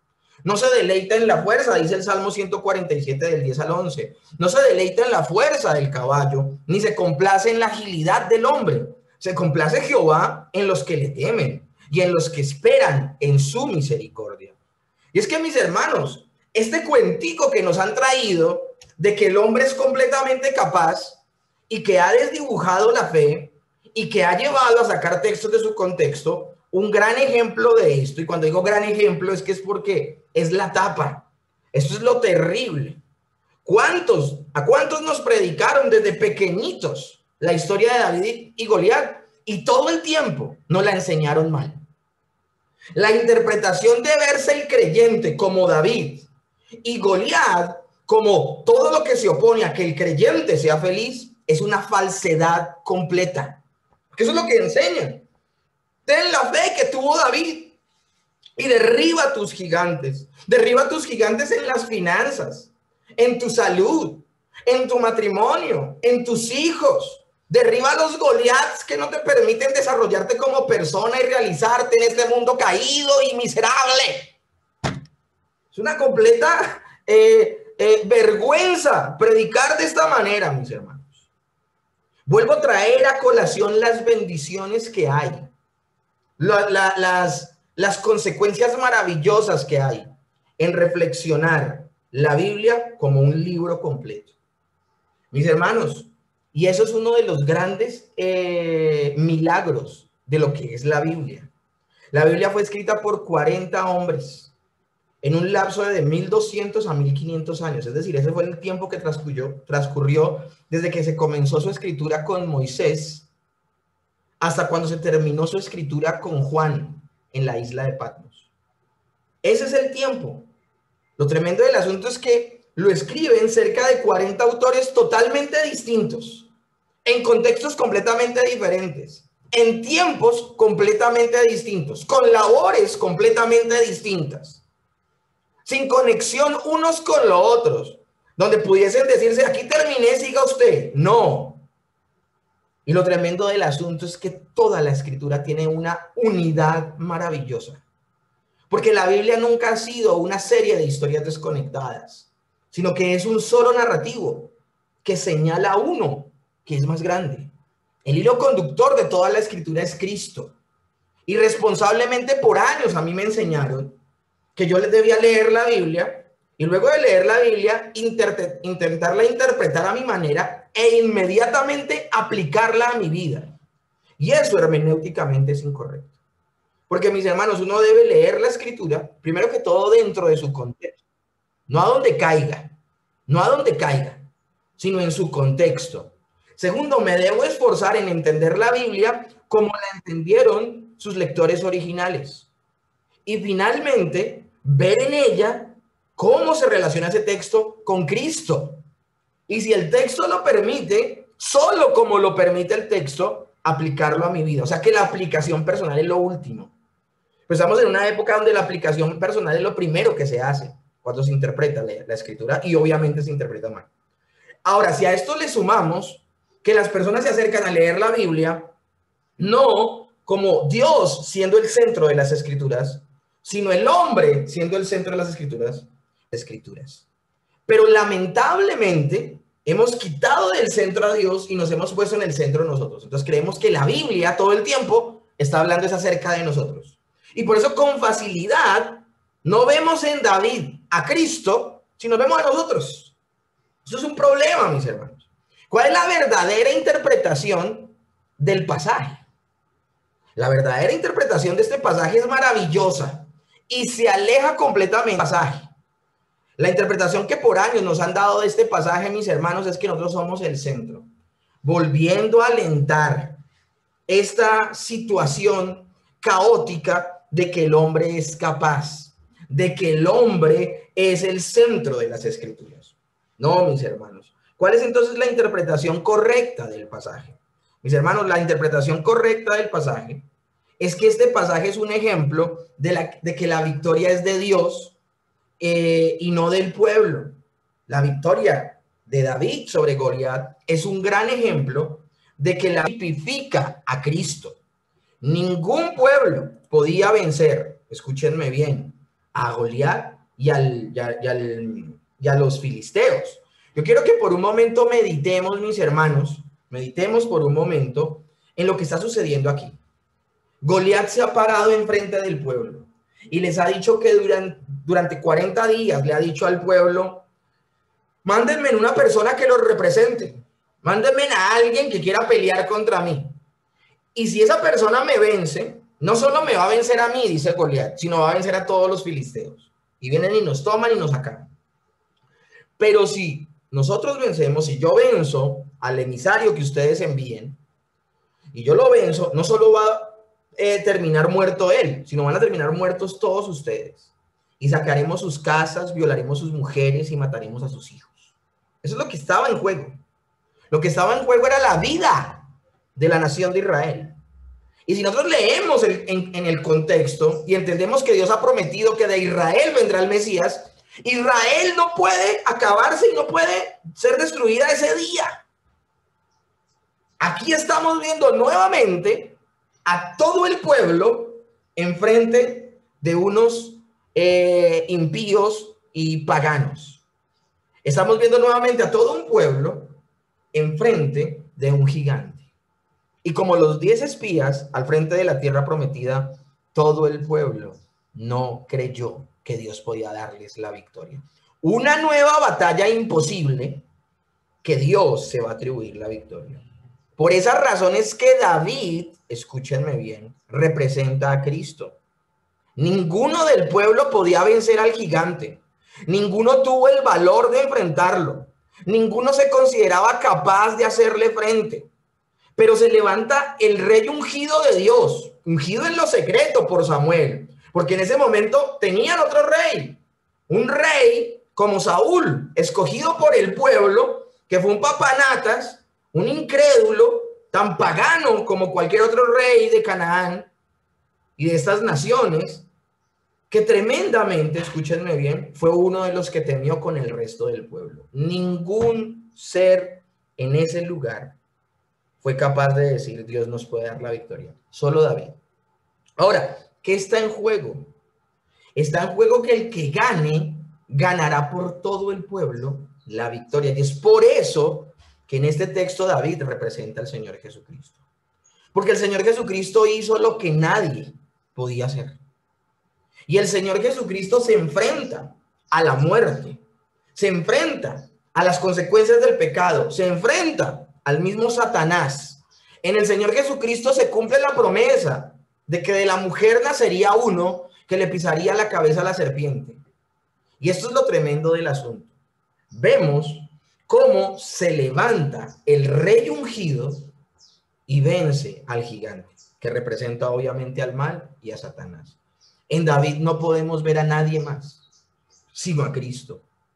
No se deleita en la fuerza, dice el Salmo ciento cuarenta y siete del diez al once. No se deleita en la fuerza del caballo, ni se complace en la agilidad del hombre. Se complace Jehová en los que le temen y en los que esperan en su misericordia. Y es que, mis hermanos, este cuentico que nos han traído de que el hombre es completamente capaz y que ha desdibujado la fe y que ha llevado a sacar textos de su contexto, un gran ejemplo de esto, y cuando digo gran ejemplo es que es porque es la tapa. Esto es lo terrible. ¿Cuántos, a cuántos nos predicaron desde pequeñitos la historia de David y Goliat? Y todo el tiempo nos la enseñaron mal. La interpretación de verse el creyente como David y Goliat como todo lo que se opone a que el creyente sea feliz es una falsedad completa. Porque eso es lo que enseñan. Ten la fe que tuvo David y derriba tus gigantes. Derriba tus gigantes en las finanzas, en tu salud, en tu matrimonio, en tus hijos. Derriba los Goliaths que no te permiten desarrollarte como persona y realizarte en este mundo caído y miserable. Es una completa eh, eh, vergüenza predicar de esta manera, mis hermanos. Vuelvo a traer a colación las bendiciones que hay. La, la, las, las consecuencias maravillosas que hay en reflexionar la Biblia como un libro completo. Mis hermanos, y eso es uno de los grandes eh, milagros de lo que es la Biblia. La Biblia fue escrita por cuarenta hombres en un lapso de mil doscientos a mil quinientos años. Es decir, ese fue el tiempo que transcurrió, transcurrió desde que se comenzó su escritura con Moisés hasta cuando se terminó su escritura con Juan en la isla de Patmos. Ese es el tiempo. Lo tremendo del asunto es que lo escriben cerca de cuarenta autores totalmente distintos, en contextos completamente diferentes, en tiempos completamente distintos, con labores completamente distintas, sin conexión unos con los otros, donde pudiesen decirse, aquí terminé, siga usted. No. Y lo tremendo del asunto es que toda la escritura tiene una unidad maravillosa. Porque la Biblia nunca ha sido una serie de historias desconectadas, sino que es un solo narrativo que señala a uno que es más grande. El hilo conductor de toda la escritura es Cristo. Y responsablemente por años a mí me enseñaron que yo les debía leer la Biblia y luego de leer la Biblia inter- intentarla interpretar a mi manera e inmediatamente aplicarla a mi vida. Y eso hermenéuticamente es incorrecto. Porque, mis hermanos, uno debe leer la escritura, primero que todo, dentro de su contexto. No a donde caiga, no a donde caiga, sino en su contexto. Segundo, me debo esforzar en entender la Biblia como la entendieron sus lectores originales. Y finalmente, ver en ella cómo se relaciona ese texto con Cristo. Y si el texto lo permite, solo como lo permite el texto, aplicarlo a mi vida. O sea que la aplicación personal es lo último. Pues estamos en una época donde la aplicación personal es lo primero que se hace cuando se interpreta la, la escritura, y obviamente se interpreta mal. Ahora, si a esto le sumamos que las personas se acercan a leer la Biblia no como Dios siendo el centro de las escrituras, sino el hombre siendo el centro de las escrituras, escrituras. Pero lamentablemente hemos quitado del centro a Dios y nos hemos puesto en el centro nosotros. Entonces creemos que la Biblia todo el tiempo está hablando es acerca de nosotros. Y por eso con facilidad no vemos en David a Cristo, sino vemos a nosotros. Eso es un problema, mis hermanos. ¿Cuál es la verdadera interpretación del pasaje? La verdadera interpretación de este pasaje es maravillosa y se aleja completamente del pasaje. La interpretación que por años nos han dado de este pasaje, mis hermanos, es que nosotros somos el centro, volviendo a alentar esta situación caótica de que el hombre es capaz, de que el hombre es el centro de las escrituras. No, mis hermanos. ¿Cuál es entonces la interpretación correcta del pasaje? Mis hermanos, la interpretación correcta del pasaje es que este pasaje es un ejemplo de, la, de que la victoria es de Dios eh, y no del pueblo. La victoria de David sobre Goliat es un gran ejemplo de que la tipifica a Cristo. Ningún pueblo podía vencer, escúchenme bien, a Goliat y, al, y, a, y, al, y a los filisteos. Yo quiero que por un momento meditemos, mis hermanos, meditemos por un momento en lo que está sucediendo aquí. Goliat se ha parado enfrente del pueblo y les ha dicho que durante, durante cuarenta días le ha dicho al pueblo: mándenme una persona que los represente, mándenme a alguien que quiera pelear contra mí. Y si esa persona me vence, no solo me va a vencer a mí, dice Goliat, sino va a vencer a todos los filisteos. Y vienen y nos toman y nos sacan. Pero si nosotros vencemos, si yo venzo al emisario que ustedes envíen, y yo lo venzo, no solo va a eh, terminar muerto él, sino van a terminar muertos todos ustedes. Y sacaremos sus casas, violaremos sus mujeres y mataremos a sus hijos. Eso es lo que estaba en juego. Lo que estaba en juego era la vida de la nación de Israel. Y si nosotros leemos el, en, en el contexto y entendemos que Dios ha prometido que de Israel vendrá el Mesías, Israel no puede acabarse y no puede ser destruida ese día. Aquí estamos viendo nuevamente a todo el pueblo enfrente de unos eh, impíos y paganos. Estamos viendo nuevamente a todo un pueblo enfrente de un gigante. Y como los diez espías al frente de la tierra prometida, todo el pueblo no creyó que Dios podía darles la victoria. Una nueva batalla imposible que Dios se va a atribuir la victoria. Por esas razones que David, escúchenme bien, representa a Cristo. Ninguno del pueblo podía vencer al gigante. Ninguno tuvo el valor de enfrentarlo. Ninguno se consideraba capaz de hacerle frente. Pero se levanta el rey ungido de Dios, ungido en lo secreto por Samuel, porque en ese momento tenían otro rey, un rey como Saúl, escogido por el pueblo, que fue un papanatas, un incrédulo, tan pagano como cualquier otro rey de Canaán y de estas naciones, que tremendamente, escúchenme bien, fue uno de los que temió con el resto del pueblo. Ningún ser en ese lugar fue capaz de decir: Dios nos puede dar la victoria. Solo David. Ahora, ¿qué está en juego? Está en juego que el que gane, ganará por todo el pueblo la victoria. Y es por eso que en este texto David representa al Señor Jesucristo. Porque el Señor Jesucristo hizo lo que nadie podía hacer. Y el Señor Jesucristo se enfrenta a la muerte, se enfrenta a las consecuencias del pecado, se enfrenta al mismo Satanás. En el Señor Jesucristo se cumple la promesa de que de la mujer nacería uno que le pisaría la cabeza a la serpiente. Y esto es lo tremendo del asunto. Vemos cómo se levanta el rey ungido y vence al gigante, que representa obviamente al mal y a Satanás. En David no podemos ver a nadie más, sino a Cristo.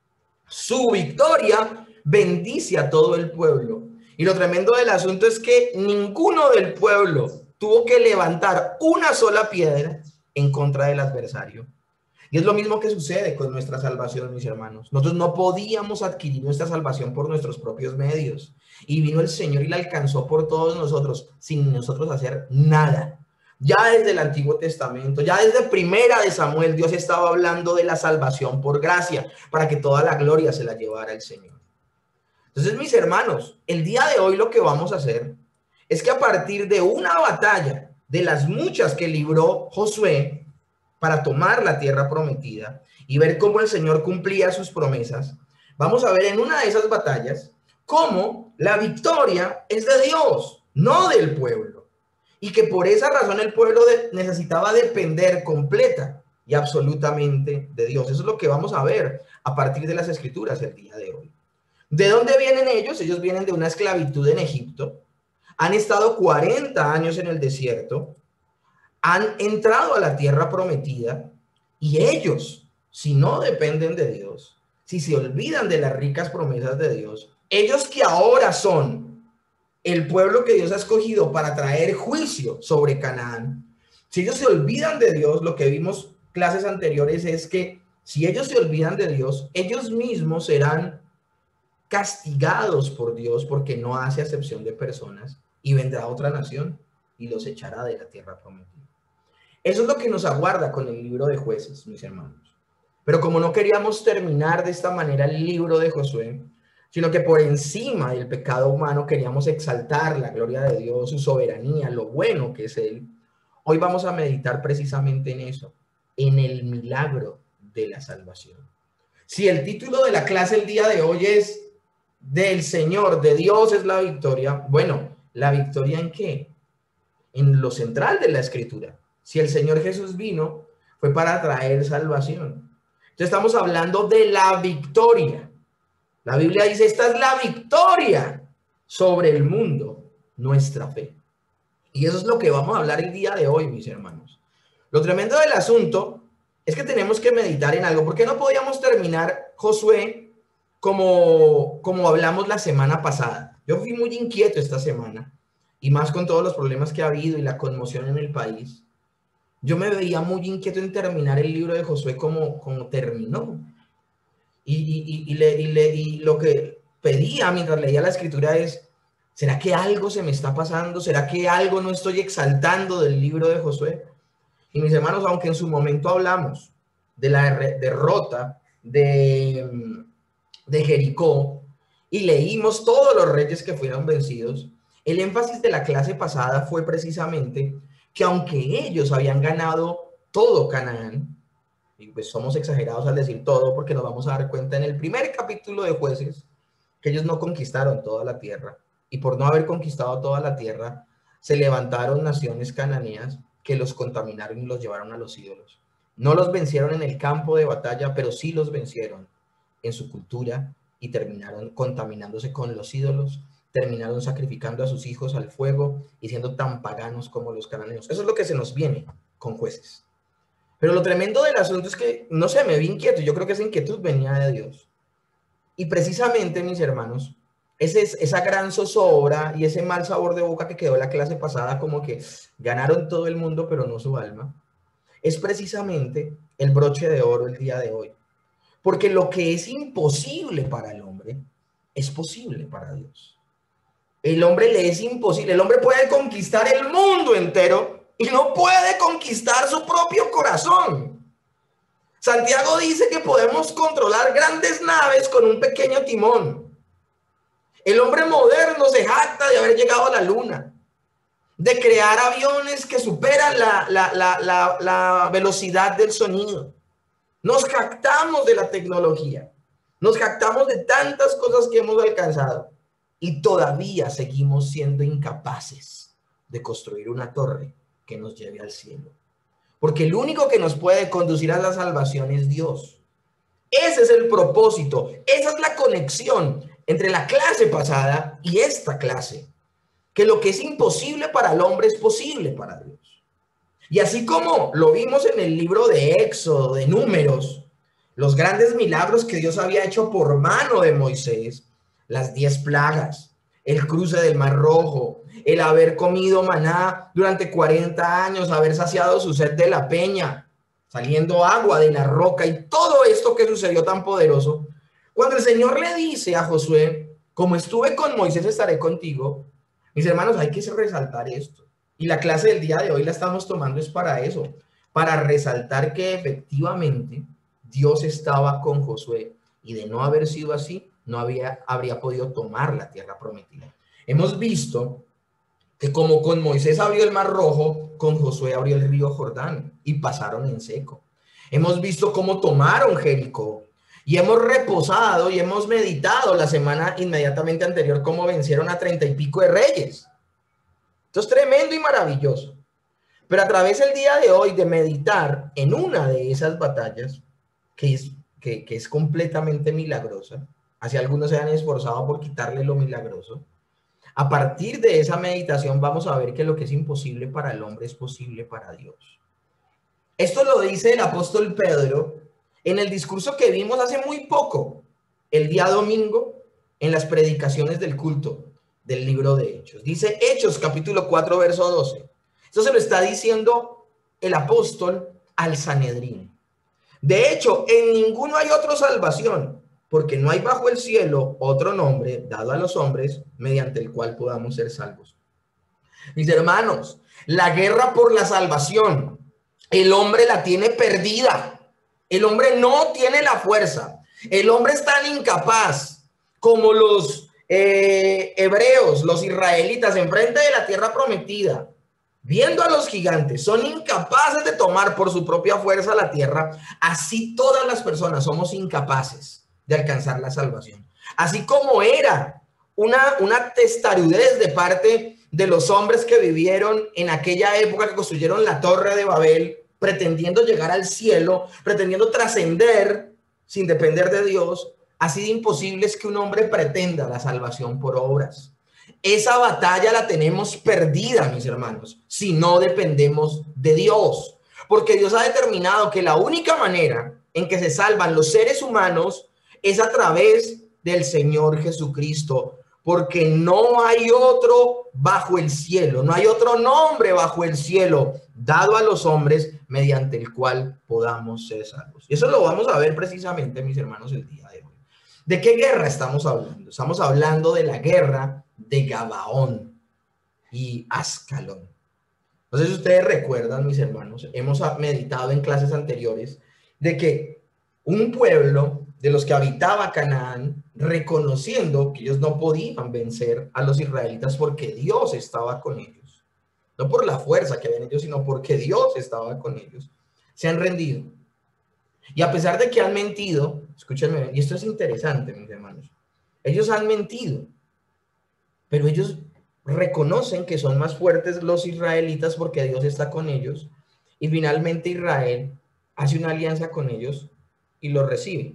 Su victoria bendice a todo el pueblo. Y lo tremendo del asunto es que ninguno del pueblo tuvo que levantar una sola piedra en contra del adversario. Y es lo mismo que sucede con nuestra salvación, mis hermanos. Nosotros no podíamos adquirir nuestra salvación por nuestros propios medios. Y vino el Señor y la alcanzó por todos nosotros, sin nosotros hacer nada. Ya desde el Antiguo Testamento, ya desde Primera de Samuel, Dios estaba hablando de la salvación por gracia, para que toda la gloria se la llevara el Señor. Entonces, mis hermanos, el día de hoy lo que vamos a hacer es que a partir de una batalla, de las muchas que libró Josué para tomar la tierra prometida y ver cómo el Señor cumplía sus promesas, vamos a ver en una de esas batallas cómo la victoria es de Dios, no del pueblo. Y que por esa razón el pueblo de, necesitaba depender completa y absolutamente de Dios. Eso es lo que vamos a ver a partir de las Escrituras el día de hoy. ¿De dónde vienen ellos? Ellos vienen de una esclavitud en Egipto. Han estado cuarenta años en el desierto. Han entrado a la tierra prometida. Y ellos, si no dependen de Dios, si se olvidan de las ricas promesas de Dios, ellos que ahora son el pueblo que Dios ha escogido para traer juicio sobre Canaán, si ellos se olvidan de Dios, lo que vimos clases anteriores es que si ellos se olvidan de Dios, ellos mismos serán castigados por Dios, porque no hace acepción de personas, y vendrá otra nación y los echará de la tierra prometida. Eso es lo que nos aguarda con el libro de Jueces, mis hermanos. Pero como no queríamos terminar de esta manera el libro de Josué, sino que por encima del pecado humano queríamos exaltar la gloria de Dios, su soberanía, lo bueno que es Él, hoy vamos a meditar precisamente en eso, en el milagro de la salvación. Si el título de la clase el día de hoy es del Señor, de Dios es la victoria, bueno, ¿la victoria en qué? En lo central de la Escritura. Si el Señor Jesús vino, fue para traer salvación. Entonces estamos hablando de la victoria. La Biblia dice, esta es la victoria sobre el mundo, nuestra fe. Y eso es lo que vamos a hablar el día de hoy, mis hermanos. Lo tremendo del asunto es que tenemos que meditar en algo. ¿Por qué no podíamos terminar Josué como, como hablamos la semana pasada? Yo fui muy inquieto esta semana, y más con todos los problemas que ha habido y la conmoción en el país. Yo me veía muy inquieto en terminar el libro de Josué como, como terminó. Y, y, y, le, y, le, y lo que pedía mientras leía la escritura es, ¿será que algo se me está pasando? ¿Será que algo no estoy exaltando del libro de Josué? Y mis hermanos, aunque en su momento hablamos de la derrota de, de Jericó y leímos todos los reyes que fueron vencidos, el énfasis de la clase pasada fue precisamente que aunque ellos habían ganado todo Canaán, y pues somos exagerados al decir todo porque nos vamos a dar cuenta en el primer capítulo de Jueces que ellos no conquistaron toda la tierra, y por no haber conquistado toda la tierra se levantaron naciones cananeas que los contaminaron y los llevaron a los ídolos. No los vencieron en el campo de batalla, pero sí los vencieron en su cultura y terminaron contaminándose con los ídolos, terminaron sacrificando a sus hijos al fuego y siendo tan paganos como los cananeos. Eso es lo que se nos viene con Jueces. Pero lo tremendo del asunto es que, no sé, me vi inquieto. Yo creo que esa inquietud venía de Dios. Y precisamente, mis hermanos, ese, esa gran zozobra y ese mal sabor de boca que quedó en la clase pasada, como que ganaron todo el mundo, pero no su alma, es precisamente el broche de oro el día de hoy. Porque lo que es imposible para el hombre, es posible para Dios. El hombre le es imposible. El hombre puede conquistar el mundo entero y no puede conquistar su propio corazón. Santiago dice que podemos controlar grandes naves con un pequeño timón. El hombre moderno se jacta de haber llegado a la luna, de crear aviones que superan la, la, la, la, la velocidad del sonido. Nos jactamos de la tecnología, nos jactamos de tantas cosas que hemos alcanzado y todavía seguimos siendo incapaces de construir una torre que nos lleve al cielo. Porque el único que nos puede conducir a la salvación es Dios. Ese es el propósito, esa es la conexión entre la clase pasada y esta clase. Que lo que es imposible para el hombre es posible para Dios. Y así como lo vimos en el libro de Éxodo, de Números, los grandes milagros que Dios había hecho por mano de Moisés, las diez plagas, el cruce del Mar Rojo, el haber comido maná durante cuarenta años, haber saciado su sed de la peña, saliendo agua de la roca y todo esto que sucedió tan poderoso. Cuando el Señor le dice a Josué, como estuve con Moisés, estaré contigo, mis hermanos, hay que resaltar esto. Y la clase del día de hoy la estamos tomando es para eso, para resaltar que efectivamente Dios estaba con Josué y de no haber sido así, no había, habría podido tomar la tierra prometida. Hemos visto que como con Moisés abrió el Mar Rojo, con Josué abrió el río Jordán y pasaron en seco. Hemos visto cómo tomaron Jericó y hemos reposado y hemos meditado la semana inmediatamente anterior cómo vencieron a treinta y pico de reyes. Esto es tremendo y maravilloso. Pero a través del día de hoy de meditar en una de esas batallas, que es, que, que es completamente milagrosa, así algunos se han esforzado por quitarle lo milagroso, a partir de esa meditación vamos a ver que lo que es imposible para el hombre es posible para Dios. Esto lo dice el apóstol Pedro en el discurso que vimos hace muy poco, el día domingo, en las predicaciones del culto del libro de Hechos. Dice Hechos capítulo cuatro, verso doce. Esto se lo está diciendo el apóstol al Sanedrín. De hecho, en ninguno hay otra salvación, porque no hay bajo el cielo otro nombre dado a los hombres mediante el cual podamos ser salvos. Mis hermanos, la guerra por la salvación, el hombre la tiene perdida. El hombre no tiene la fuerza. El hombre es tan incapaz como los eh, hebreos, los israelitas, enfrente de la tierra prometida, viendo a los gigantes, son incapaces de tomar por su propia fuerza la tierra. Así todas las personas somos incapaces de alcanzar la salvación. Así como era una, una testarudez de parte de los hombres que vivieron en aquella época, que construyeron la Torre de Babel, pretendiendo llegar al cielo, pretendiendo trascender sin depender de Dios. Así de imposible es que un hombre pretenda la salvación por obras. Esa batalla la tenemos perdida, mis hermanos, si no dependemos de Dios, porque Dios ha determinado que la única manera en que se salvan los seres humanos es a través del Señor Jesucristo, porque no hay otro bajo el cielo, no hay otro nombre bajo el cielo dado a los hombres mediante el cual podamos ser salvos. Y eso lo vamos a ver precisamente, mis hermanos, el día de hoy. ¿De qué guerra estamos hablando? Estamos hablando de la guerra de Gabaón y Ascalón. No sé si ustedes recuerdan, mis hermanos, hemos meditado en clases anteriores de que un pueblo de los que habitaba Canaán, reconociendo que ellos no podían vencer a los israelitas porque Dios estaba con ellos, no por la fuerza que habían ellos, sino porque Dios estaba con ellos, se han rendido. Y a pesar de que han mentido, escúchenme, y esto es interesante, mis hermanos, ellos han mentido, pero ellos reconocen que son más fuertes los israelitas porque Dios está con ellos, y finalmente Israel hace una alianza con ellos y los recibe.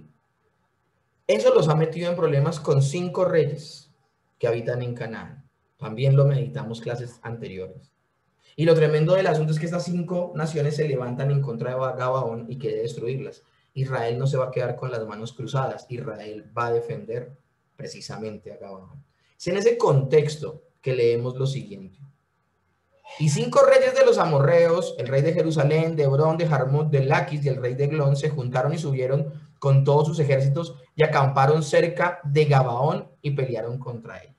Eso los ha metido en problemas con cinco reyes que habitan en Canaán. También lo meditamos clases anteriores. Y lo tremendo del asunto es que estas cinco naciones se levantan en contra de Gabaón y quiere destruirlas. Israel no se va a quedar con las manos cruzadas. Israel va a defender precisamente a Gabaón. Es en ese contexto que leemos lo siguiente. Y cinco reyes de los amorreos, el rey de Jerusalén, de Hebrón, de Jarmut, de Laquis y el rey de Eglón, se juntaron y subieron con todos sus ejércitos y acamparon cerca de Gabaón y pelearon contra él.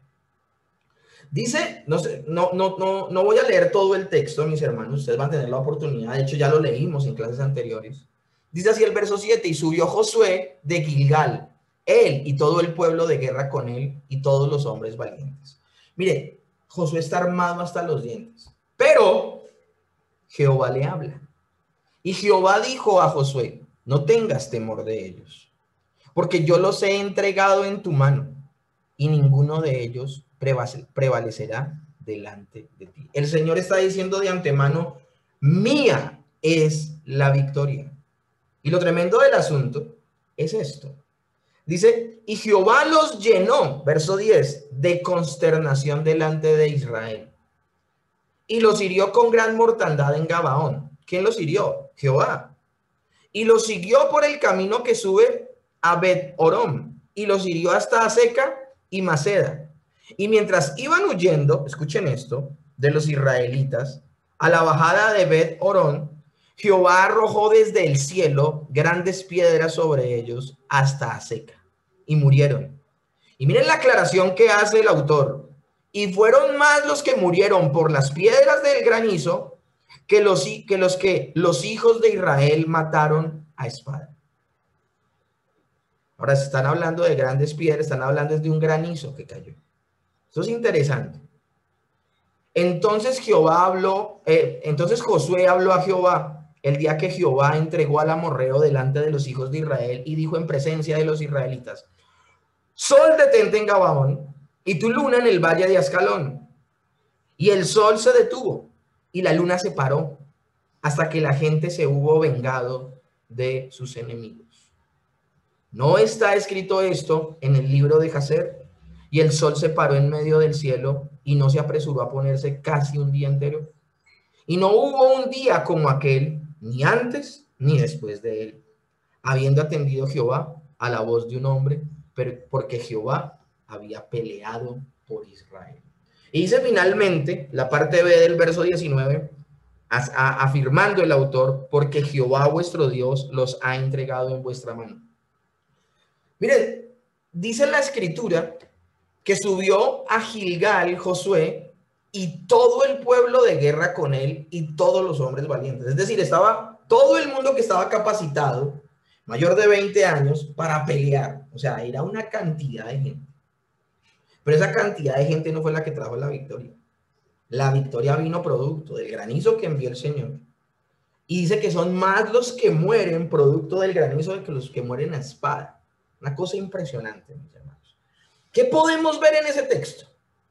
Dice, no, sé, no, no, no, no voy a leer todo el texto, mis hermanos, ustedes van a tener la oportunidad, de hecho ya lo leímos en clases anteriores. Dice así el verso siete, y subió Josué de Gilgal, él y todo el pueblo de guerra con él y todos los hombres valientes. Mire, Josué está armado hasta los dientes, pero Jehová le habla. Y Jehová dijo a Josué, no tengas temor de ellos, porque yo los he entregado en tu mano, y ninguno de ellos prevalecerá delante de ti. El Señor está diciendo de antemano, mía es la victoria. Y lo tremendo del asunto es esto. Dice, y Jehová los llenó, verso diez, de consternación delante de Israel. Y los hirió con gran mortandad en Gabaón. ¿Quién los hirió? Jehová. Y los siguió por el camino que sube a Bet-Orom. Y los hirió hasta Aseca y Maceda. Y mientras iban huyendo, escuchen esto, de los israelitas, a la bajada de Bet-Orón, Jehová arrojó desde el cielo grandes piedras sobre ellos hasta Aseca, y murieron. Y miren la aclaración que hace el autor. Y fueron más los que murieron por las piedras del granizo que los que los, que los hijos de Israel mataron a espada. Ahora se están hablando de grandes piedras, están hablando de un granizo que cayó. Esto es interesante. Entonces Jehová habló, eh, entonces Josué habló a Jehová el día que Jehová entregó al amorreo delante de los hijos de Israel y dijo en presencia de los israelitas, sol detente en Gabaón y tu luna en el valle de Ascalón. Y el sol se detuvo y la luna se paró hasta que la gente se hubo vengado de sus enemigos. ¿No está escrito esto en el libro de Jacer? Y el sol se paró en medio del cielo y no se apresuró a ponerse casi un día entero. Y no hubo un día como aquel, ni antes ni después de él, habiendo atendido Jehová a la voz de un hombre, pero porque Jehová había peleado por Israel. Y dice finalmente la parte B del verso diecinueve, a, a, afirmando el autor, porque Jehová vuestro Dios los ha entregado en vuestra mano. Miren, dice la escritura que subió a Gilgal Josué y todo el pueblo de guerra con él y todos los hombres valientes. Es decir, estaba todo el mundo que estaba capacitado mayor de veinte años, para pelear. O sea, era una cantidad de gente. Pero esa cantidad de gente no fue la que trajo la victoria. La victoria vino producto del granizo que envió el Señor. Y dice que son más los que mueren producto del granizo que los que mueren a espada. Una cosa impresionante, mis hermanos. ¿Qué podemos ver en ese texto?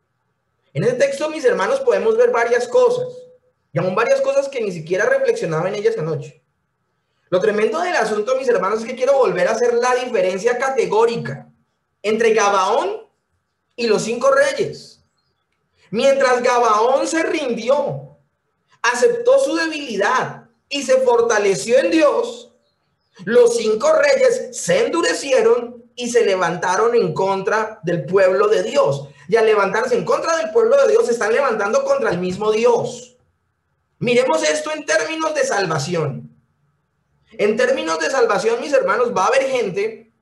En ese texto, mis hermanos, podemos ver varias cosas. Y aún varias cosas que ni siquiera reflexionaba en ellas anoche. Lo tremendo del asunto, mis hermanos, es que quiero volver a hacer la diferencia categórica entre Gabaón y los cinco reyes. Mientras Gabaón se rindió, aceptó su debilidad y se fortaleció en Dios, los cinco reyes se endurecieron y se levantaron en contra del pueblo de Dios. Y al levantarse en contra del pueblo de Dios, se están levantando contra el mismo Dios. Miremos esto en términos de salvación. En términos de salvación, mis hermanos, va a haber gente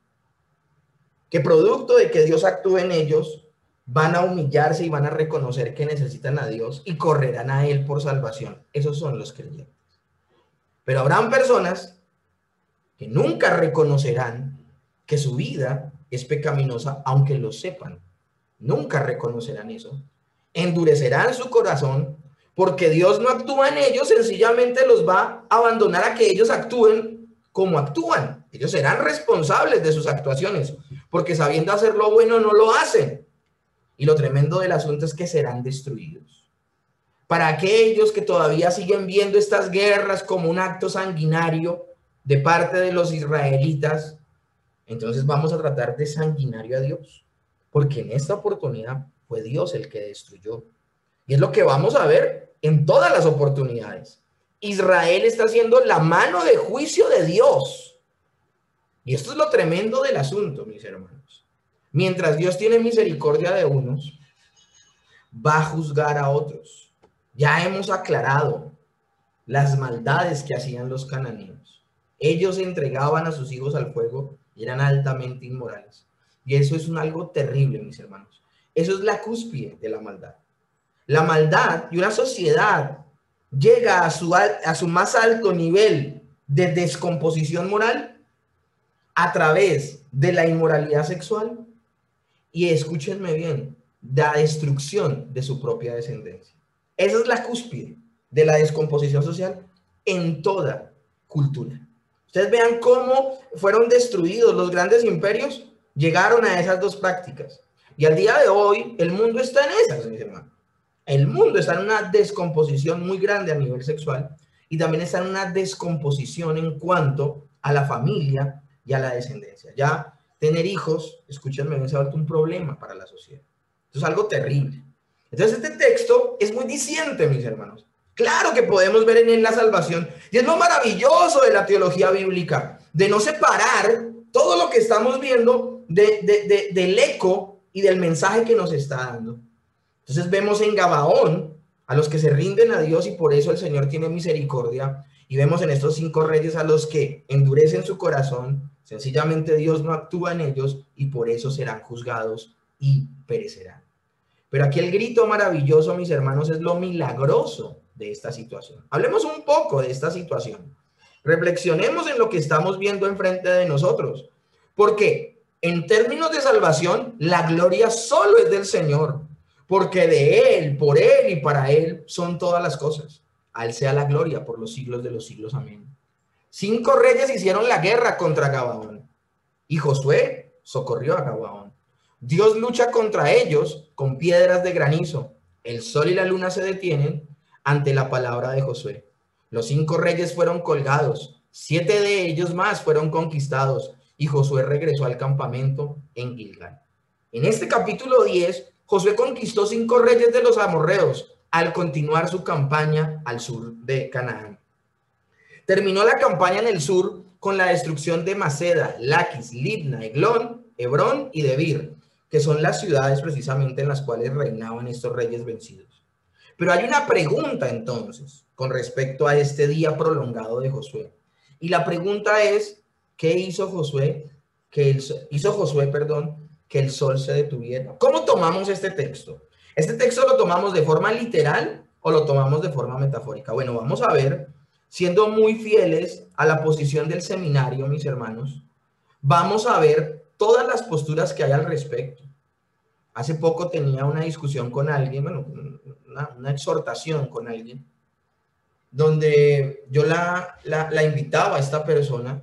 que producto de que Dios actúe en ellos, van a humillarse y van a reconocer que necesitan a Dios y correrán a Él por salvación. Esos son los creyentes. Pero habrán personas que nunca reconocerán que su vida es pecaminosa, aunque lo sepan. Nunca reconocerán eso. Endurecerán su corazón porque Dios no actúa en ellos, sencillamente los va a abandonar a que ellos actúen como actúan. Ellos serán responsables de sus actuaciones, porque sabiendo hacer lo bueno no lo hacen. Y lo tremendo del asunto es que serán destruidos. Para aquellos que todavía siguen viendo estas guerras como un acto sanguinario de parte de los israelitas, entonces vamos a tratar de sanguinario a Dios, porque en esta oportunidad fue Dios el que destruyó. Y es lo que vamos a ver en todas las oportunidades. Israel está haciendo la mano de juicio de Dios. Y esto es lo tremendo del asunto, mis hermanos. Mientras Dios tiene misericordia de unos, va a juzgar a otros. Ya hemos aclarado las maldades que hacían los cananeos. Ellos entregaban a sus hijos al fuego y eran altamente inmorales. Y eso es un algo terrible, mis hermanos. Eso es la cúspide de la maldad. La maldad y una sociedad llega a su, a su más alto nivel de descomposición moral a través de la inmoralidad sexual y, escúchenme bien, la destrucción de su propia descendencia. Esa es la cúspide de la descomposición social en toda cultura. Ustedes vean cómo fueron destruidos los grandes imperios, llegaron a esas dos prácticas. Y al día de hoy, el mundo está en esas, mis hermanos. El mundo está en una descomposición muy grande a nivel sexual y también está en una descomposición en cuanto a la familia y a la descendencia. Ya tener hijos, escúchenme, se ha vuelto un problema para la sociedad. Esto es algo terrible. Entonces este texto es muy diciente, mis hermanos. Claro que podemos ver en él la salvación. Y es lo maravilloso de la teología bíblica, de no separar todo lo que estamos viendo de, de, de, del eco y del mensaje que nos está dando. Entonces vemos en Gabaón a los que se rinden a Dios y por eso el Señor tiene misericordia. Y vemos en estos cinco reyes a los que endurecen su corazón. Sencillamente Dios no actúa en ellos y por eso serán juzgados y perecerán. Pero aquí el grito maravilloso, mis hermanos, es lo milagroso de esta situación. Hablemos un poco de esta situación. Reflexionemos en lo que estamos viendo enfrente de nosotros. Porque en términos de salvación, la gloria solo es del Señor. Porque de Él, por Él y para Él son todas las cosas. A Él sea la gloria por los siglos de los siglos. Amén. Cinco reyes hicieron la guerra contra Gabaón. Y Josué socorrió a Gabaón. Dios lucha contra ellos con piedras de granizo. El sol y la luna se detienen ante la palabra de Josué. Los cinco reyes fueron colgados. Siete de ellos más fueron conquistados. Y Josué regresó al campamento en Gilgal. En este capítulo diez, Josué conquistó cinco reyes de los amorreos al continuar su campaña al sur de Canaán. Terminó la campaña en el sur con la destrucción de Maceda, Laquis, Libna, Eglón, Hebrón y Debir, que son las ciudades precisamente en las cuales reinaban estos reyes vencidos. Pero hay una pregunta entonces con respecto a este día prolongado de Josué. Y la pregunta es, ¿qué hizo Josué? Que el, hizo Josué, perdón, que el sol se detuviera. ¿Cómo tomamos este texto? ¿Este texto lo tomamos de forma literal o lo tomamos de forma metafórica? Bueno, vamos a ver siendo muy fieles a la posición del seminario, mis hermanos, vamos a ver todas las posturas que hay al respecto. Hace poco tenía una discusión con alguien, bueno, una, una exhortación con alguien, donde yo la, la, la invitaba a esta persona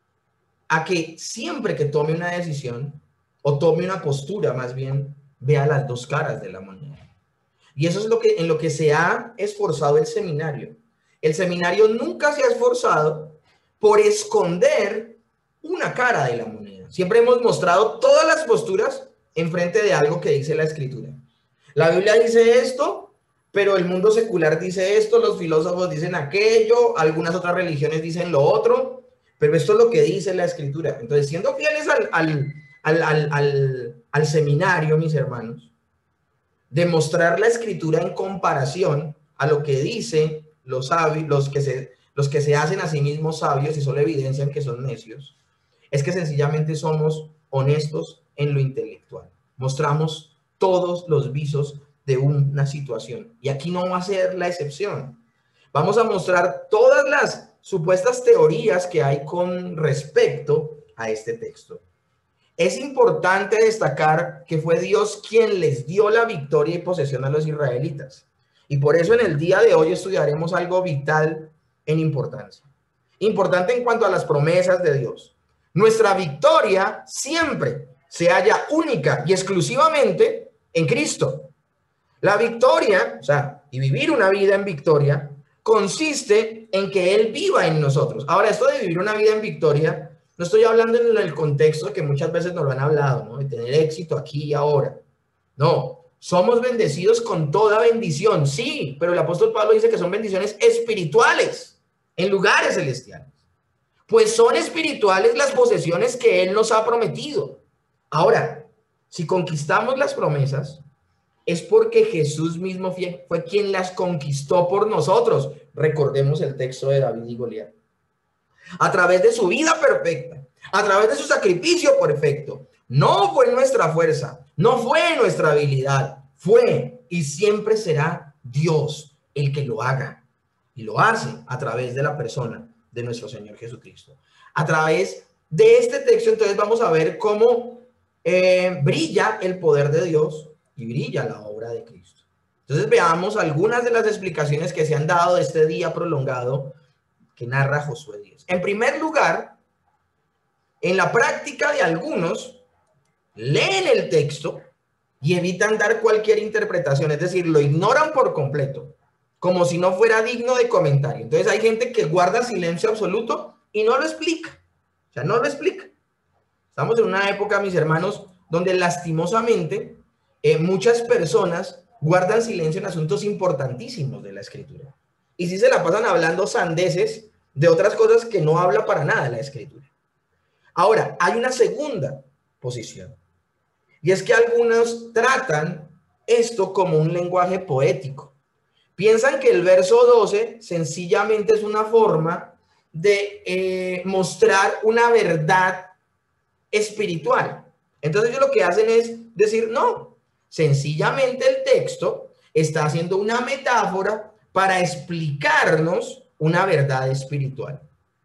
a que siempre que tome una decisión, o tome una postura más bien, vea las dos caras de la moneda. Y eso es lo que, en lo que se ha esforzado el seminario. El seminario nunca se ha esforzado por esconder una cara de la moneda. Siempre hemos mostrado todas las posturas en frente de algo que dice la Escritura. La Biblia dice esto, pero el mundo secular dice esto, los filósofos dicen aquello, algunas otras religiones dicen lo otro, pero esto es lo que dice la Escritura. Entonces, siendo fieles al, al, al, al, al, al seminario, mis hermanos, demostrar la Escritura en comparación a lo que dice los sabios, los que se, los que se hacen a sí mismos sabios y solo evidencian que son necios, es que sencillamente somos honestos en lo intelectual. Mostramos todos los visos de una situación. Y aquí no va a ser la excepción. Vamos a mostrar todas las supuestas teorías que hay con respecto a este texto. Es importante destacar que fue Dios quien les dio la victoria y posesión a los israelitas. Y por eso en el día de hoy estudiaremos algo vital en importancia. Importante en cuanto a las promesas de Dios. Nuestra victoria siempre se halla única y exclusivamente en Cristo. La victoria, o sea, y vivir una vida en victoria, consiste en que Él viva en nosotros. Ahora, esto de vivir una vida en victoria, no estoy hablando en el contexto que muchas veces nos lo han hablado, ¿no? De tener éxito aquí y ahora. No, somos bendecidos con toda bendición, sí, pero el apóstol Pablo dice que son bendiciones espirituales en lugares celestiales. Pues son espirituales las posesiones que Él nos ha prometido. Ahora, si conquistamos las promesas, es porque Jesús mismo fue quien las conquistó por nosotros. Recordemos el texto de David y Goliat. A través de su vida perfecta, a través de su sacrificio perfecto. No fue nuestra fuerza, no fue nuestra habilidad, fue y siempre será Dios el que lo haga. Y lo hace a través de la persona de nuestro Señor Jesucristo. A través de este texto, entonces, vamos a ver cómo eh, brilla el poder de Dios y brilla la obra de Cristo. Entonces, veamos algunas de las explicaciones que se han dado de este día prolongado que narra Josué diez. En primer lugar, en la práctica de algunos, leen el texto y evitan dar cualquier interpretación, es decir, lo ignoran por completo, como si no fuera digno de comentario. Entonces hay gente que guarda silencio absoluto y no lo explica. O sea, no lo explica. Estamos en una época, mis hermanos, donde lastimosamente eh, muchas personas guardan silencio en asuntos importantísimos de la Escritura. Y sí se la pasan hablando sandeces de otras cosas que no habla para nada la Escritura. Ahora, hay una segunda posición. Y es que algunos tratan esto como un lenguaje poético. Piensan que el verso doce sencillamente es una forma de eh, mostrar una verdad espiritual. Entonces ellos lo que hacen es decir, no, sencillamente el texto está haciendo una metáfora para explicarnos una verdad espiritual.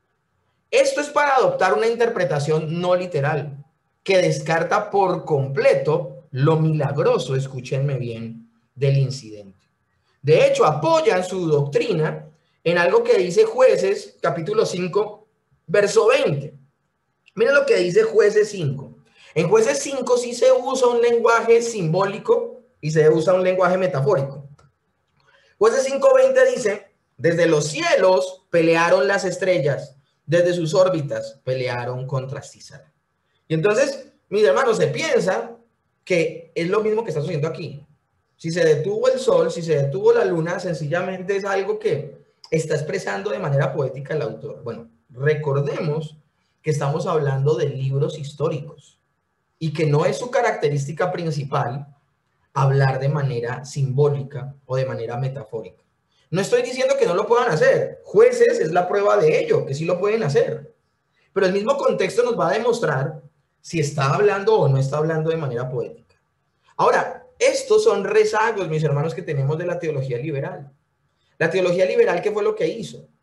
Esto es para adoptar una interpretación no literal, que descarta por completo lo milagroso, escúchenme bien, del incidente. De hecho, apoyan su doctrina en algo que dice Jueces, capítulo cinco, verso veinte. Miren lo que dice Jueces cinco. En Jueces cinco sí se usa un lenguaje simbólico y se usa un lenguaje metafórico. Jueces cinco veinte dice, desde los cielos pelearon las estrellas, desde sus órbitas pelearon contra Sísara. Y entonces, mis hermanos, se piensa que es lo mismo que está sucediendo aquí. Si se detuvo el sol, si se detuvo la luna, sencillamente es algo que está expresando de manera poética el autor. Bueno, recordemos que estamos hablando de libros históricos y que no es su característica principal hablar de manera simbólica o de manera metafórica. No estoy diciendo que no lo puedan hacer. Jueces es la prueba de ello, que sí lo pueden hacer. Pero el mismo contexto nos va a demostrar si está hablando o no está hablando de manera poética. Ahora, estos son rezagos, mis hermanos, que tenemos de la teología liberal. La teología liberal, ¿qué fue lo que hizo?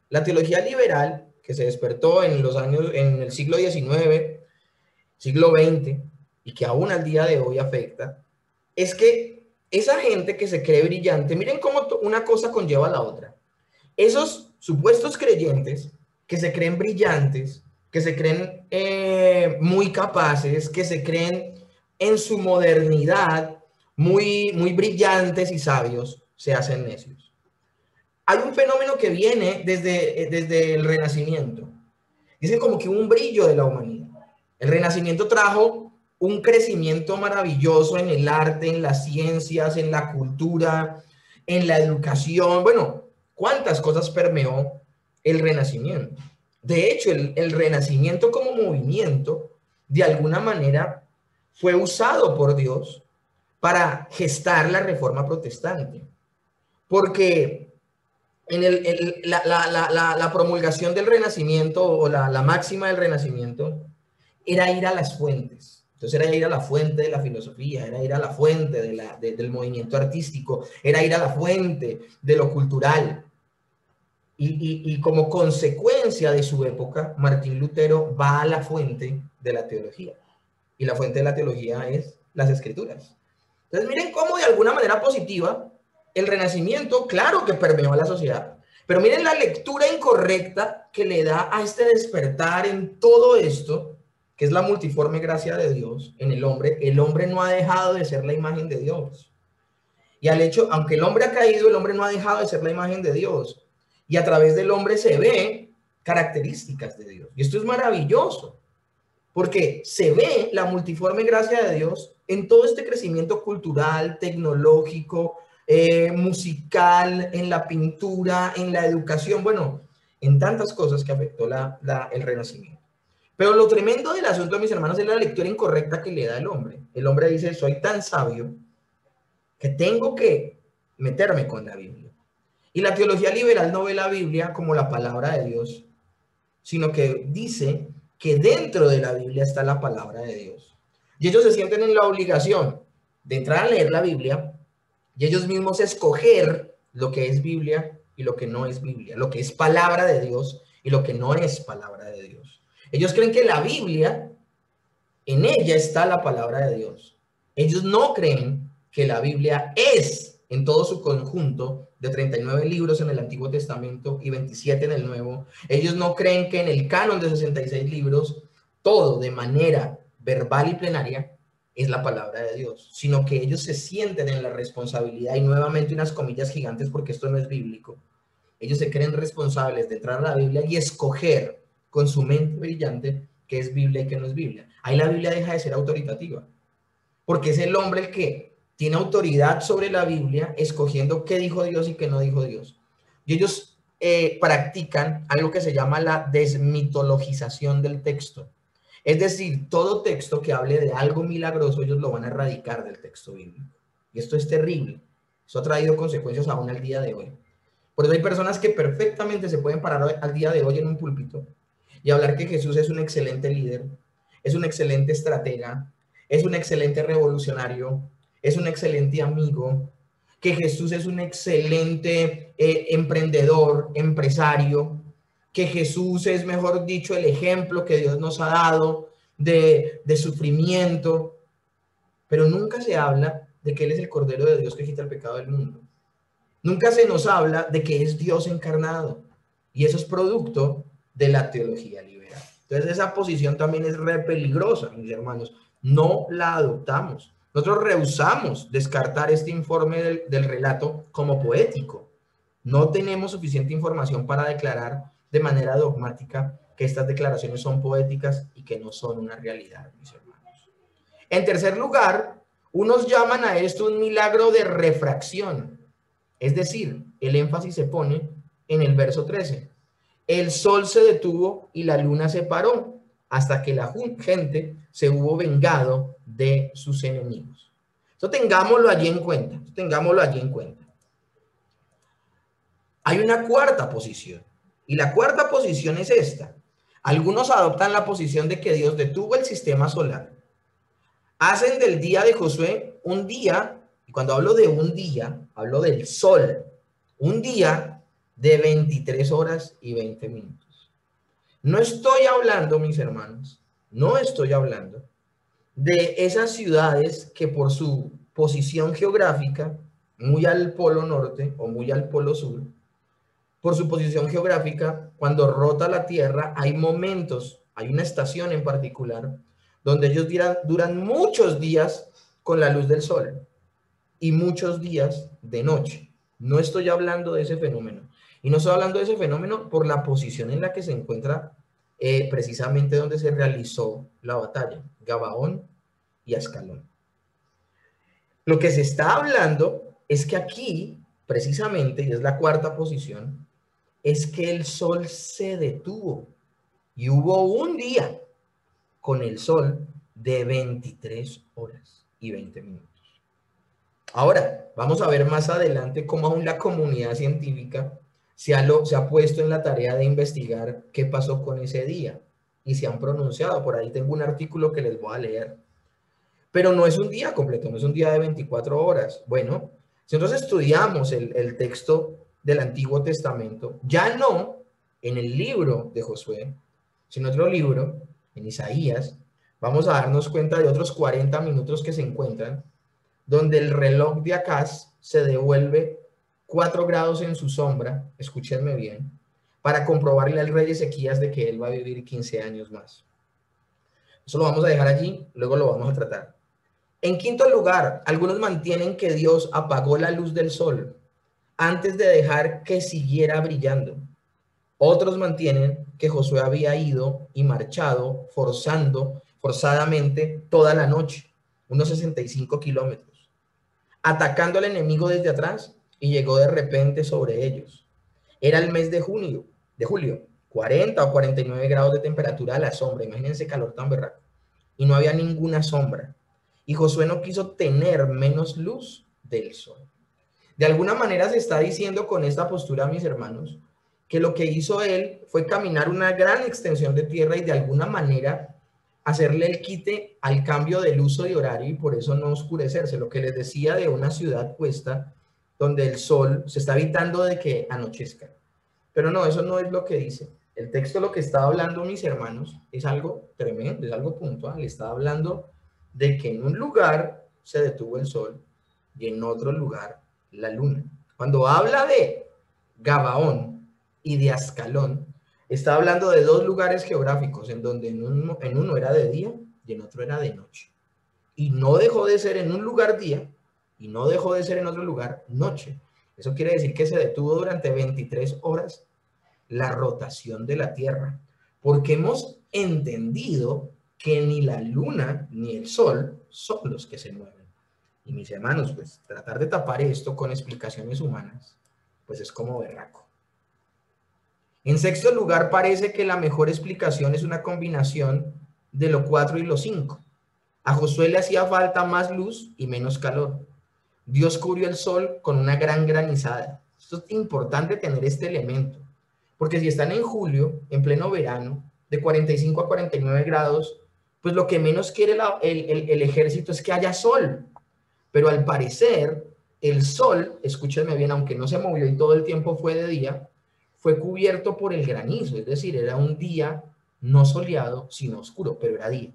La teología liberal, que se despertó en los años, en el siglo diecinueve, siglo veinte, y que aún al día de hoy afecta, es que esa gente que se cree brillante, miren cómo una cosa conlleva a la otra. Esos supuestos creyentes que se creen brillantes, que se creen eh, muy capaces, que se creen en su modernidad muy, muy brillantes y sabios, se hacen necios. Hay un fenómeno que viene desde, desde el Renacimiento. Dice como que un brillo de la humanidad. El Renacimiento trajo un crecimiento maravilloso en el arte, en las ciencias, en la cultura, en la educación. Bueno, ¿cuántas cosas permeó el Renacimiento? De hecho, el, el Renacimiento como movimiento, de alguna manera, fue usado por Dios para gestar la Reforma Protestante. Porque en el, el, la, la, la, la promulgación del Renacimiento o la, la máxima del Renacimiento era ir a las fuentes. Entonces era ir a la fuente de la filosofía, era ir a la fuente de la, de, del movimiento artístico, era ir a la fuente de lo cultural. Y, y, y como consecuencia de su época, Martín Lutero va a la fuente de la teología. Y la fuente de la teología es las Escrituras. Entonces miren cómo de alguna manera positiva el Renacimiento, claro que permeó a la sociedad, pero miren la lectura incorrecta que le da a este despertar en todo esto, que es la multiforme gracia de Dios en el hombre. El hombre no ha dejado de ser la imagen de Dios. Y al hecho, aunque el hombre ha caído, el hombre no ha dejado de ser la imagen de Dios. Y a través del hombre se ve características de Dios. Y esto es maravilloso, porque se ve la multiforme gracia de Dios en todo este crecimiento cultural, tecnológico, eh, musical, en la pintura, en la educación, bueno, en tantas cosas que afectó la, la, el Renacimiento. Pero lo tremendo del asunto, mis hermanos, es la lectura incorrecta que le da el hombre. El hombre dice, soy tan sabio que tengo que meterme con la Biblia. Y la teología liberal no ve la Biblia como la palabra de Dios, sino que dice que dentro de la Biblia está la palabra de Dios. Y ellos se sienten en la obligación de entrar a leer la Biblia y ellos mismos escoger lo que es Biblia y lo que no es Biblia, lo que es palabra de Dios y lo que no es palabra de Dios. Ellos creen que la Biblia, en ella está la palabra de Dios. Ellos no creen que la Biblia es, en todo su conjunto, de treinta y nueve libros en el Antiguo Testamento y veintisiete en el Nuevo. Ellos no creen que en el canon de sesenta y seis libros, todo de manera verbal y plenaria es la palabra de Dios, sino que ellos se sienten en la responsabilidad, y nuevamente unas comillas gigantes porque esto no es bíblico. Ellos se creen responsables de entrar a la Biblia y escoger con su mente brillante qué es Biblia y qué no es Biblia. Ahí la Biblia deja de ser autoritativa, porque es el hombre el que tiene autoridad sobre la Biblia, escogiendo qué dijo Dios y qué no dijo Dios. Y ellos eh, practican algo que se llama la desmitologización del texto. Es decir, todo texto que hable de algo milagroso, ellos lo van a erradicar del texto bíblico. Y esto es terrible. Eso ha traído consecuencias aún al día de hoy. Por eso hay personas que perfectamente se pueden parar al día de hoy en un púlpito y hablar que Jesús es un excelente líder, es un excelente estratega, es un excelente revolucionario, es un excelente amigo, que Jesús es un excelente eh, emprendedor, empresario, que Jesús es, mejor dicho, el ejemplo que Dios nos ha dado de, de sufrimiento, pero nunca se habla de que Él es el Cordero de Dios que quita el pecado del mundo. Nunca se nos habla de que es Dios encarnado, y eso es producto de la teología liberal. Entonces esa posición también es re peligrosa, mis hermanos. No la adoptamos. Nosotros rehusamos descartar este informe del, del relato como poético. No tenemos suficiente información para declarar de manera dogmática que estas declaraciones son poéticas y que no son una realidad, mis hermanos. En tercer lugar, unos llaman a esto un milagro de refracción. Es decir, el énfasis se pone en el verso trece. El sol se detuvo y la luna se paró hasta que la gente se hubo vengado de sus enemigos. Esto tengámoslo allí en cuenta. Esto tengámoslo allí en cuenta. Hay una cuarta posición. Y la cuarta posición es esta. Algunos adoptan la posición de que Dios detuvo el sistema solar. Hacen del día de Josué un día, y cuando hablo de un día, hablo del sol. Un día de veintitrés horas y veinte minutos. No estoy hablando, mis hermanos, no estoy hablando de esas ciudades que por su posición geográfica, muy al polo norte o muy al polo sur, por su posición geográfica, cuando rota la Tierra, hay momentos, hay una estación en particular, donde ellos duran, duran muchos días con la luz del sol y muchos días de noche. No estoy hablando de ese fenómeno. Y no estoy hablando de ese fenómeno por la posición en la que se encuentra eh, precisamente donde se realizó la batalla, Gabaón y Ascalón. Lo que se está hablando es que aquí, precisamente, y es la cuarta posición, es que el sol se detuvo y hubo un día con el sol de veintitrés horas y veinte minutos. Ahora, vamos a ver más adelante cómo aún la comunidad científica se ha, lo, se ha puesto en la tarea de investigar qué pasó con ese día y se han pronunciado. Por ahí tengo un artículo que les voy a leer. Pero no es un día completo, no es un día de veinticuatro horas. Bueno, si nosotros estudiamos el, el texto del Antiguo Testamento, ya no en el libro de Josué, sino en otro libro, en Isaías, vamos a darnos cuenta de otros cuarenta minutos que se encuentran, donde el reloj de Acaz se devuelve cuatro grados en su sombra, escúchenme bien, para comprobarle al rey Ezequías de que él va a vivir quince años más. Eso lo vamos a dejar allí, luego lo vamos a tratar. En quinto lugar, algunos mantienen que Dios apagó la luz del sol antes de dejar que siguiera brillando. Otros mantienen que Josué había ido y marchado forzando, forzadamente toda la noche, unos sesenta y cinco kilómetros, atacando al enemigo desde atrás y llegó de repente sobre ellos. Era el mes de junio, de julio, cuarenta o cuarenta y nueve grados de temperatura a la sombra, imagínense calor tan berraco, y no había ninguna sombra. Y Josué no quiso tener menos luz del sol. De alguna manera se está diciendo con esta postura, mis hermanos, que lo que hizo él fue caminar una gran extensión de tierra y de alguna manera hacerle el quite al cambio del uso de horario y por eso no oscurecerse. Lo que les decía de una ciudad puesta donde el sol se está evitando de que anochezca. Pero no, eso no es lo que dice. El texto lo que está hablando, mis hermanos, es algo tremendo, es algo puntual. Está hablando de que en un lugar se detuvo el sol y en otro lugar la luna. Cuando habla de Gabaón y de Ascalón, está hablando de dos lugares geográficos en donde en uno, en uno era de día y en otro era de noche. Y no dejó de ser en un lugar día y no dejó de ser en otro lugar noche. Eso quiere decir que se detuvo durante veintitrés horas la rotación de la Tierra, porque hemos entendido que ni la luna ni el sol son los que se mueven. Y mis hermanos, pues tratar de tapar esto con explicaciones humanas, pues es como berraco. En sexto lugar, parece que la mejor explicación es una combinación de lo cuatro y lo cinco. A Josué le hacía falta más luz y menos calor. Dios cubrió el sol con una gran granizada. Esto es importante tener este elemento, porque si están en julio, en pleno verano, de cuarenta y cinco a cuarenta y nueve grados, pues lo que menos quiere la, el, el, el ejército es que haya sol. Pero al parecer, el sol, escúchenme bien, aunque no se movió y todo el tiempo fue de día, fue cubierto por el granizo, es decir, era un día no soleado, sino oscuro, pero era día.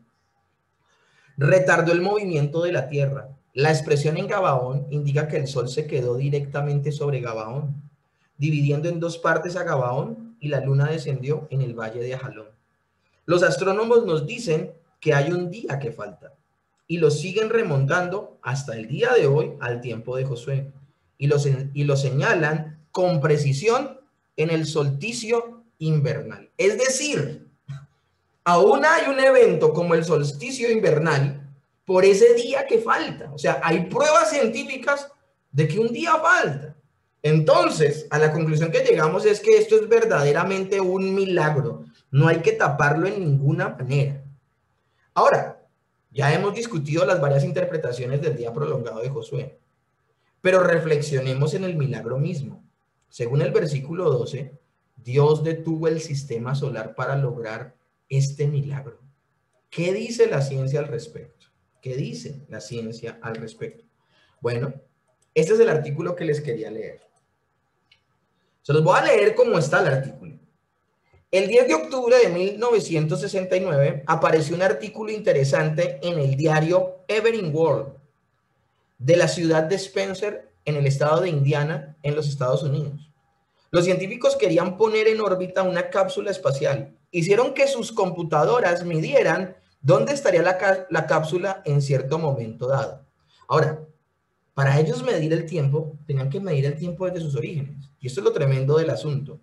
Retardó el movimiento de la tierra. La expresión en Gabaón indica que el sol se quedó directamente sobre Gabaón, dividiendo en dos partes a Gabaón, y la luna descendió en el valle de Ajalón. Los astrónomos nos dicen que hay un día que falta, y lo siguen remontando hasta el día de hoy al tiempo de Josué, y lo, y lo señalan con precisión en el solsticio invernal. Es decir, aún hay un evento como el solsticio invernal por ese día que falta. O sea, hay pruebas científicas de que un día falta. Entonces, a la conclusión que llegamos es que esto es verdaderamente un milagro. No hay que taparlo en ninguna manera. Ahora, ya hemos discutido las varias interpretaciones del día prolongado de Josué, pero reflexionemos en el milagro mismo. Según el versículo doce, Dios detuvo el sistema solar para lograr este milagro. ¿Qué dice la ciencia al respecto? ¿Qué dice la ciencia al respecto? Bueno, este es el artículo que les quería leer. Se los voy a leer cómo está el artículo. El diez de octubre de mil novecientos sesenta y nueve apareció un artículo interesante en el diario Evening World de la ciudad de Spencer, en el estado de Indiana, en los Estados Unidos. Los científicos querían poner en órbita una cápsula espacial. Hicieron que sus computadoras midieran dónde estaría la, la cápsula en cierto momento dado. Ahora, para ellos medir el tiempo, tenían que medir el tiempo desde sus orígenes. Y esto es lo tremendo del asunto.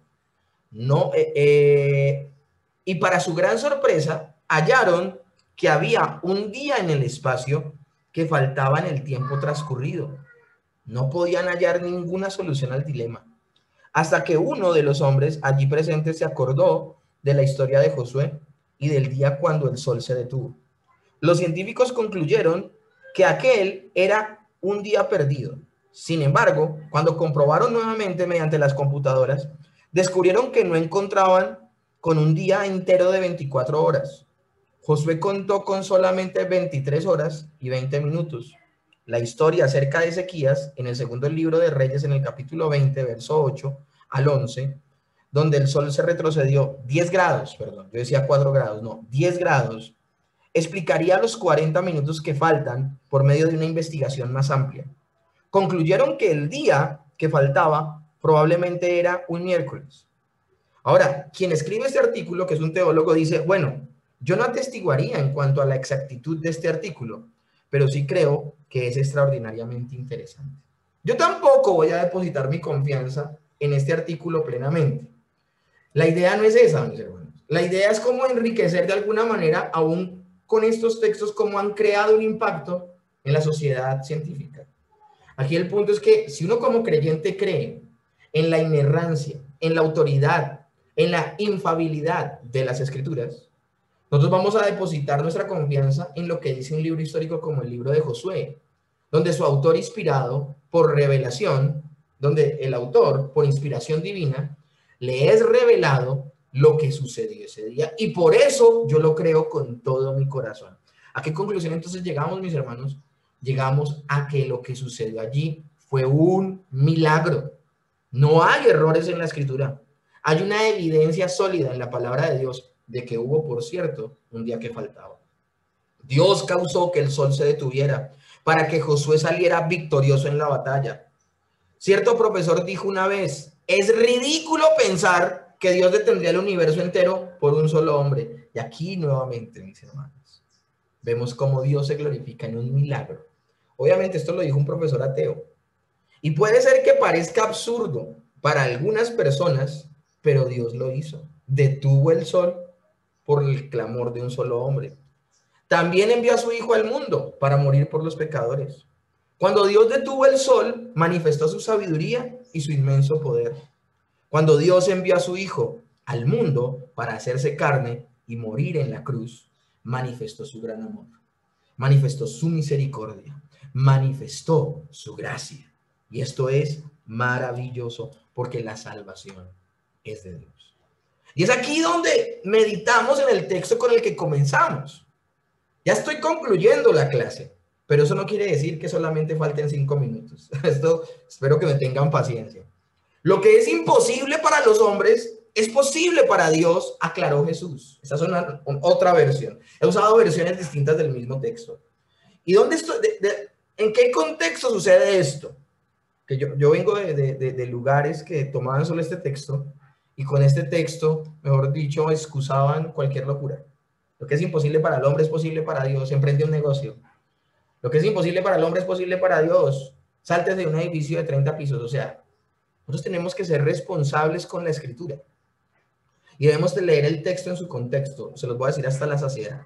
No, eh, eh, y para su gran sorpresa, hallaron que había un día en el espacio que faltaba en el tiempo transcurrido. No podían hallar ninguna solución al dilema, hasta que uno de los hombres allí presentes se acordó de la historia de Josué y del día cuando el sol se detuvo. Los científicos concluyeron que aquel era un día perdido. Sin embargo, cuando comprobaron nuevamente mediante las computadoras, descubrieron que no encontraban con un día entero de veinticuatro horas. Josué contó con solamente veintitrés horas y veinte minutos. La historia acerca de Ezequías, en el segundo libro de Reyes, en el capítulo veinte, verso ocho al once, donde el sol se retrocedió diez grados, perdón, yo decía cuatro grados, no, diez grados, explicaría los cuarenta minutos que faltan por medio de una investigación más amplia. Concluyeron que el día que faltaba probablemente era un miércoles. Ahora, quien escribe este artículo, que es un teólogo, dice, bueno, yo no atestiguaría en cuanto a la exactitud de este artículo, pero sí creo que es extraordinariamente interesante. Yo tampoco voy a depositar mi confianza en este artículo plenamente. La idea no es esa, mis hermanos. La idea es cómo enriquecer de alguna manera, aún con estos textos, cómo han creado un impacto en la sociedad científica. Aquí el punto es que si uno como creyente cree en la inerrancia, en la autoridad, en la infalibilidad de las Escrituras, nosotros vamos a depositar nuestra confianza en lo que dice un libro histórico como el libro de Josué, donde su autor inspirado por revelación, donde el autor por inspiración divina le es revelado lo que sucedió ese día, y por eso yo lo creo con todo mi corazón. ¿A qué conclusión entonces llegamos, mis hermanos? Llegamos a que lo que sucedió allí fue un milagro. No hay errores en la Escritura. Hay una evidencia sólida en la palabra de Dios de que hubo, por cierto, un día que faltaba. Dios causó que el sol se detuviera para que Josué saliera victorioso en la batalla. Cierto profesor dijo una vez, es ridículo pensar que Dios detendría el universo entero por un solo hombre. Y aquí nuevamente, mis hermanos, vemos cómo Dios se glorifica en un milagro. Obviamente esto lo dijo un profesor ateo. Y puede ser que parezca absurdo para algunas personas, pero Dios lo hizo. Detuvo el sol por el clamor de un solo hombre. También envió a su Hijo al mundo para morir por los pecadores. Cuando Dios detuvo el sol, manifestó su sabiduría y su inmenso poder. Cuando Dios envió a su Hijo al mundo para hacerse carne y morir en la cruz, manifestó su gran amor, manifestó su misericordia, manifestó su gracia. Y esto es maravilloso porque la salvación es de Dios. Y es aquí donde meditamos en el texto con el que comenzamos. Ya estoy concluyendo la clase, pero eso no quiere decir que solamente falten cinco minutos. Esto espero que me tengan paciencia. Lo que es imposible para los hombres es posible para Dios, aclaró Jesús. Esa es una, una, otra versión. He usado versiones distintas del mismo texto. ¿Y dónde estoy? De, de, ¿En qué contexto sucede esto? Que yo, yo vengo de, de, de, de lugares que tomaban solo este texto y con este texto, mejor dicho, excusaban cualquier locura. Lo que es imposible para el hombre es posible para Dios. Emprende un negocio. Lo que es imposible para el hombre es posible para Dios. Saltes de un edificio de treinta pisos. O sea, nosotros tenemos que ser responsables con la Escritura. Y debemos de leer el texto en su contexto. Se los voy a decir hasta la saciedad.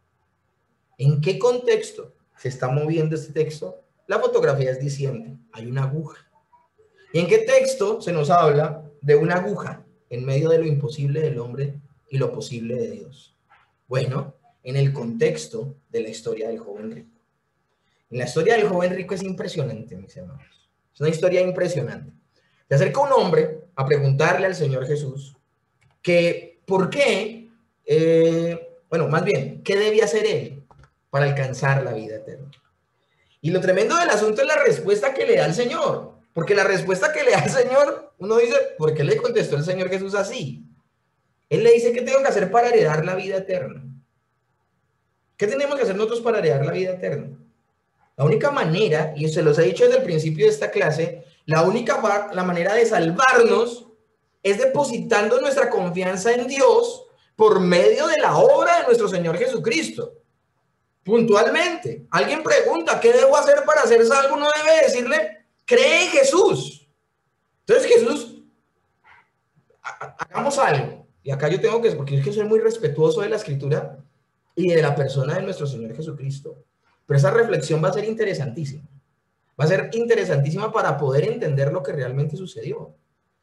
¿En qué contexto se está moviendo este texto? La fotografía es diciente. Hay una aguja. ¿Y en qué texto se nos habla de una aguja en medio de lo imposible del hombre y lo posible de Dios? Bueno, en el contexto de la historia del joven rico. En la historia del joven rico es impresionante, mis hermanos. Es una historia impresionante. Se acerca un hombre a preguntarle al Señor Jesús que por qué, eh, bueno, más bien, ¿qué debía hacer él para alcanzar la vida eterna? Y lo tremendo del asunto es la respuesta que le da el Señor. Porque la respuesta que le da el Señor, uno dice, ¿por qué le contestó el Señor Jesús así? Él le dice, ¿qué tengo que hacer para heredar la vida eterna? ¿Qué tenemos que hacer nosotros para heredar la vida eterna? La única manera, y se los he dicho desde el principio de esta clase, la única la manera de salvarnos es depositando nuestra confianza en Dios por medio de la obra de nuestro Señor Jesucristo. Puntualmente, alguien pregunta, ¿qué debo hacer para ser salvo? Uno debe decirle, cree en Jesús. Entonces Jesús, hagamos algo. Y acá yo tengo que, porque es que soy muy respetuoso de la Escritura y de la persona de nuestro Señor Jesucristo. Pero esa reflexión va a ser interesantísima. Va a ser interesantísima para poder entender lo que realmente sucedió.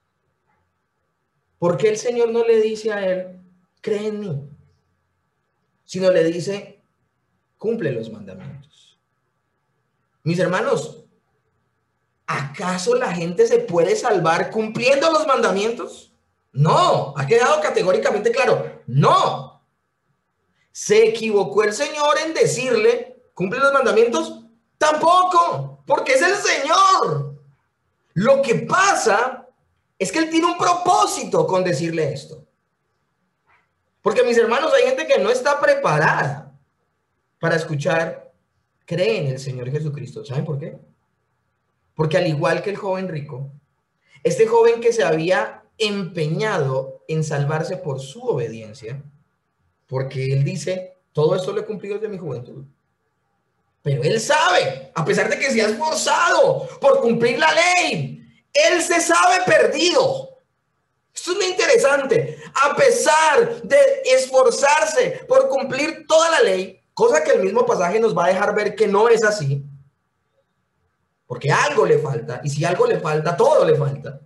¿Por qué el Señor no le dice a él, cree en mí? Sino le dice, cumple los mandamientos. Mis hermanos, ¿acaso la gente se puede salvar cumpliendo los mandamientos? No, ha quedado categóricamente claro, no. ¿Se equivocó el Señor en decirle, cumple los mandamientos? Tampoco, porque es el Señor. Lo que pasa es que Él tiene un propósito con decirle esto. Porque, mis hermanos, hay gente que no está preparada para escuchar, cree en el Señor Jesucristo. ¿Saben por qué? Porque al igual que el joven rico, este joven que se había empeñado en salvarse por su obediencia, porque él dice, todo esto lo he cumplido desde mi juventud. Pero él sabe, a pesar de que se ha esforzado por cumplir la ley, él se sabe perdido. Esto es muy interesante. A pesar de esforzarse por cumplir toda la ley, cosa que el mismo pasaje nos va a dejar ver que no es así, porque algo le falta, y si algo le falta, todo le falta.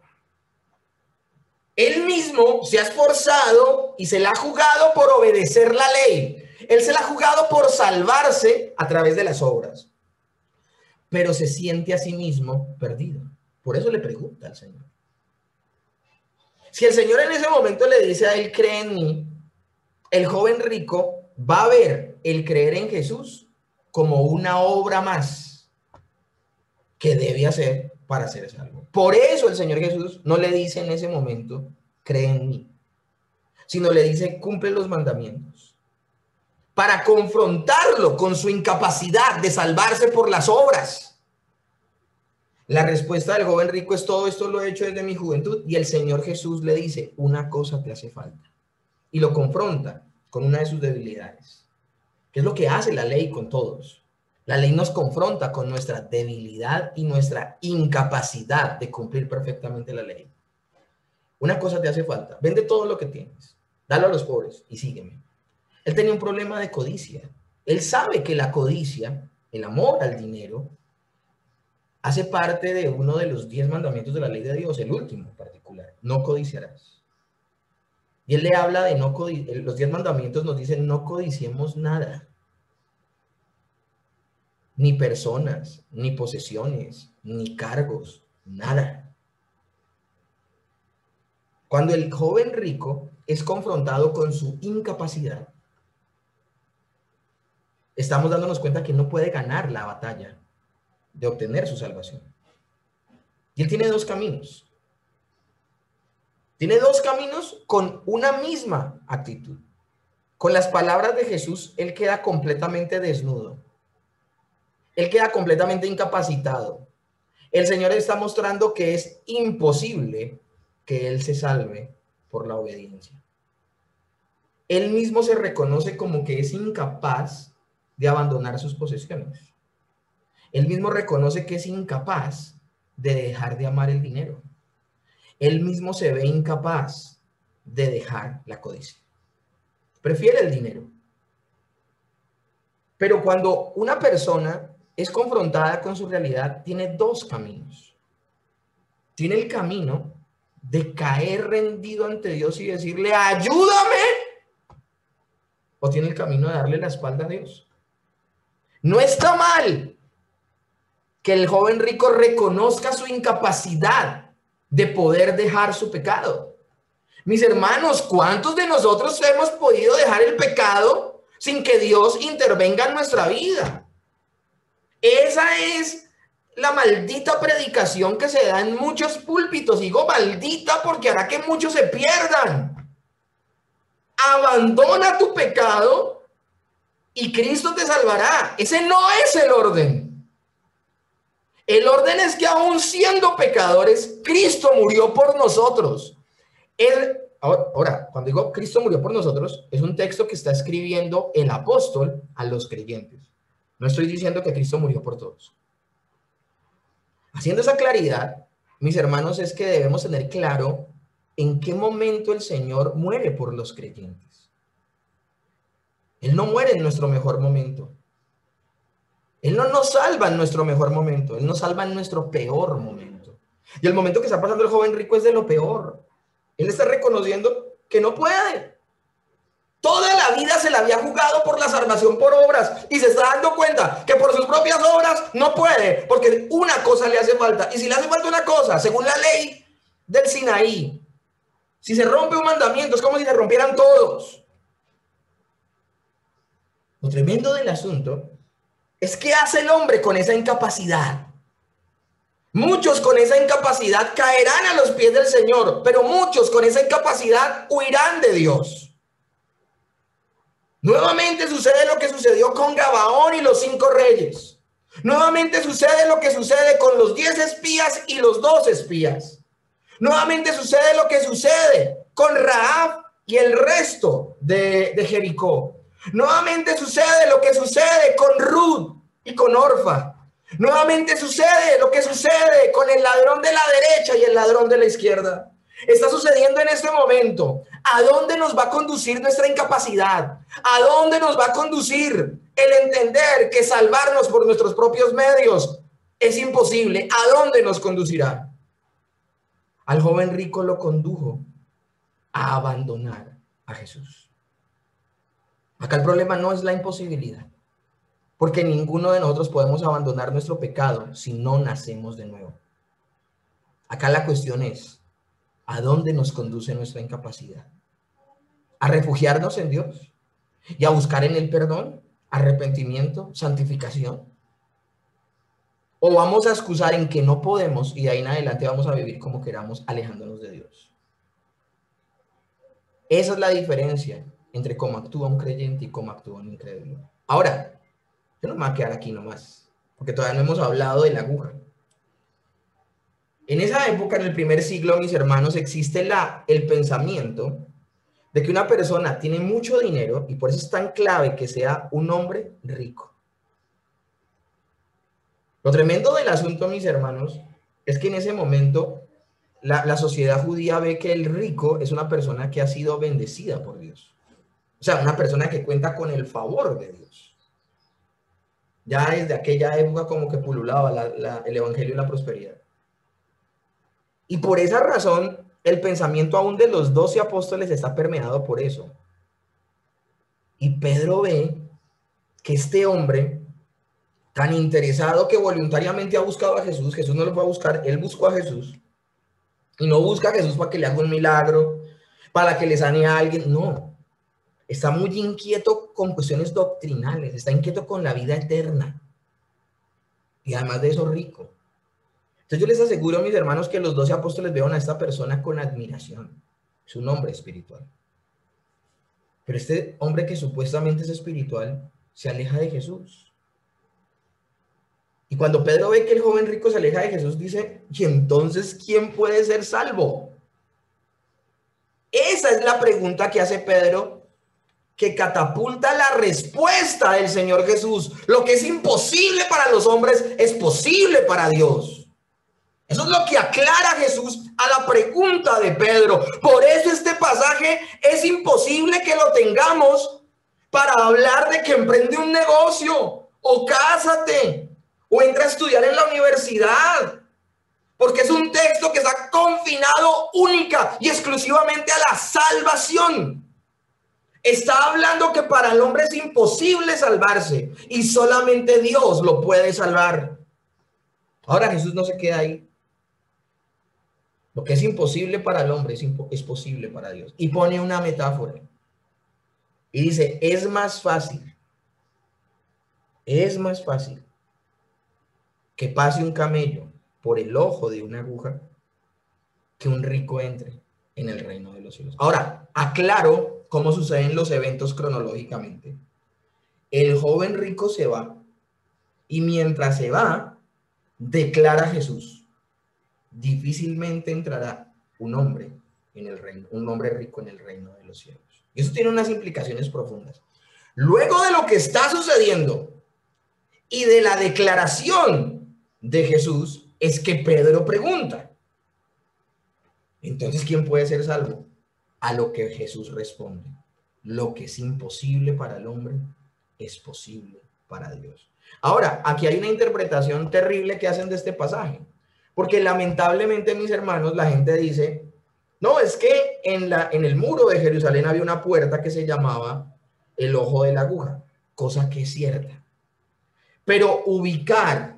Él mismo se ha esforzado y se la ha jugado por obedecer la ley. Él se la ha jugado por salvarse a través de las obras. Pero se siente a sí mismo perdido. Por eso le pregunta al Señor. Si el Señor en ese momento le dice a él, cree en mí, el joven rico va a ver el creer en Jesús como una obra más que debe hacer para ser salvo. Por eso el Señor Jesús no le dice en ese momento, cree en mí, sino le dice, cumple los mandamientos, para confrontarlo con su incapacidad de salvarse por las obras. La respuesta del joven rico es, todo esto lo he hecho desde mi juventud, y el Señor Jesús le dice, una cosa te hace falta, y lo confronta con una de sus debilidades, que es lo que hace la ley con todos. La ley nos confronta con nuestra debilidad y nuestra incapacidad de cumplir perfectamente la ley. Una cosa te hace falta, vende todo lo que tienes, dalo a los pobres y sígueme. Él tenía un problema de codicia. Él sabe que la codicia, el amor al dinero, hace parte de uno de los diez mandamientos de la ley de Dios, el último en particular, no codiciarás. Y él le habla de no codiciar, los diez mandamientos nos dicen no codiciemos nada. Ni personas, ni posesiones, ni cargos, nada. Cuando el joven rico es confrontado con su incapacidad, estamos dándonos cuenta que no puede ganar la batalla de obtener su salvación. Y él tiene dos caminos. Tiene dos caminos con una misma actitud. Con las palabras de Jesús, él queda completamente desnudo. Él queda completamente incapacitado. El Señor está mostrando que es imposible que él se salve por la obediencia. Él mismo se reconoce como que es incapaz de abandonar sus posesiones. Él mismo reconoce que es incapaz de dejar de amar el dinero. Él mismo se ve incapaz de dejar la codicia. Prefiere el dinero. Pero cuando una persona es confrontada con su realidad, tiene dos caminos. Tiene el camino de caer rendido ante Dios y decirle, ayúdame. O tiene el camino de darle la espalda a Dios. No está mal que el joven rico reconozca su incapacidad de poder dejar su pecado. Mis hermanos, ¿cuántos de nosotros hemos podido dejar el pecado sin que Dios intervenga en nuestra vida? Esa es la maldita predicación que se da en muchos púlpitos. Digo maldita porque hará que muchos se pierdan. Abandona tu pecado y Cristo te salvará. Ese no es el orden. El orden es que aún siendo pecadores, Cristo murió por nosotros. Él, ahora, cuando digo Cristo murió por nosotros, es un texto que está escribiendo el apóstol a los creyentes. No estoy diciendo que Cristo murió por todos. Haciendo esa claridad, mis hermanos, es que debemos tener claro en qué momento el Señor muere por los creyentes. Él no muere en nuestro mejor momento. Él no nos salva en nuestro mejor momento. Él nos salva en nuestro peor momento. Y el momento que está pasando el joven rico es de lo peor. Él está reconociendo que no puede. Toda la vida se la había jugado por la salvación por obras y se está dando cuenta que por sus propias obras no puede, porque una cosa le hace falta. Y si le hace falta una cosa, según la ley del Sinaí, si se rompe un mandamiento, es como si se rompieran todos. Lo tremendo del asunto es que hace el hombre con esa incapacidad. Muchos con esa incapacidad caerán a los pies del Señor, pero muchos con esa incapacidad huirán de Dios. Nuevamente sucede lo que sucedió con Gabaón y los cinco reyes. Nuevamente sucede lo que sucede con los diez espías y los dos espías. Nuevamente sucede lo que sucede con Rahab y el resto de, de Jericó. Nuevamente sucede lo que sucede con Ruth y con Orfa. Nuevamente sucede lo que sucede con el ladrón de la derecha y el ladrón de la izquierda. Está sucediendo en este momento. ¿A dónde nos va a conducir nuestra incapacidad? ¿A dónde nos va a conducir el entender que salvarnos por nuestros propios medios es imposible? ¿A dónde nos conducirá? Al joven rico lo condujo a abandonar a Jesús. Acá el problema no es la imposibilidad, porque ninguno de nosotros podemos abandonar nuestro pecado si no nacemos de nuevo. Acá la cuestión es, ¿a dónde nos conduce nuestra incapacidad? ¿A refugiarnos en Dios y a buscar en Él perdón, arrepentimiento, santificación? ¿O vamos a excusar en que no podemos y de ahí en adelante vamos a vivir como queramos, alejándonos de Dios? Esa es la diferencia entre cómo actúa un creyente y cómo actúa un incrédulo. Ahora, yo no me voy a quedar aquí nomás, porque todavía no hemos hablado de la aguja. En esa época, en el primer siglo, mis hermanos, existe la, el pensamiento de que una persona tiene mucho dinero y por eso es tan clave que sea un hombre rico. Lo tremendo del asunto, mis hermanos, es que en ese momento la, la sociedad judía ve que el rico es una persona que ha sido bendecida por Dios. O sea, una persona que cuenta con el favor de Dios. Ya desde aquella época como que pululaba la, la, el evangelio y la prosperidad. Y por esa razón, el pensamiento aún de los doce apóstoles está permeado por eso. Y Pedro ve que este hombre, tan interesado que voluntariamente ha buscado a Jesús, Jesús no lo fue a buscar, él buscó a Jesús. Y no busca a Jesús para que le haga un milagro, para que le sane a alguien, no. Está muy inquieto con cuestiones doctrinales, está inquieto con la vida eterna. Y además de eso, rico. Entonces yo les aseguro, mis hermanos, que los doce apóstoles vieron a esta persona con admiración. Es un hombre espiritual. Pero este hombre que supuestamente es espiritual se aleja de Jesús. Y cuando Pedro ve que el joven rico se aleja de Jesús, dice, ¿y entonces quién puede ser salvo? Esa es la pregunta que hace Pedro, que catapulta la respuesta del Señor Jesús. Lo que es imposible para los hombres es posible para Dios. Eso es lo que aclara Jesús a la pregunta de Pedro. Por eso este pasaje es imposible que lo tengamos para hablar de que emprende un negocio, o cásate, o entra a estudiar en la universidad. Porque es un texto que está confinado única y exclusivamente a la salvación. Está hablando que para el hombre es imposible salvarse y solamente Dios lo puede salvar. Ahora Jesús no se queda ahí. Lo que es imposible para el hombre es, es posible para Dios. Y pone una metáfora. Y dice, es más fácil, es más fácil que pase un camello por el ojo de una aguja que un rico entre en el reino de los cielos. Ahora, aclaro cómo suceden los eventos cronológicamente. El joven rico se va y mientras se va, declara Jesús: difícilmente entrará un hombre en el reino, un hombre rico en el reino de los cielos. Y eso tiene unas implicaciones profundas. Luego de lo que está sucediendo y de la declaración de Jesús, es que Pedro pregunta: entonces, ¿quién puede ser salvo? A lo que Jesús responde: lo que es imposible para el hombre es posible para Dios. Ahora, aquí hay una interpretación terrible que hacen de este pasaje, porque lamentablemente, mis hermanos, la gente dice: no, es que en, la, en el muro de Jerusalén había una puerta que se llamaba el ojo de la aguja, cosa que es cierta. Pero ubicar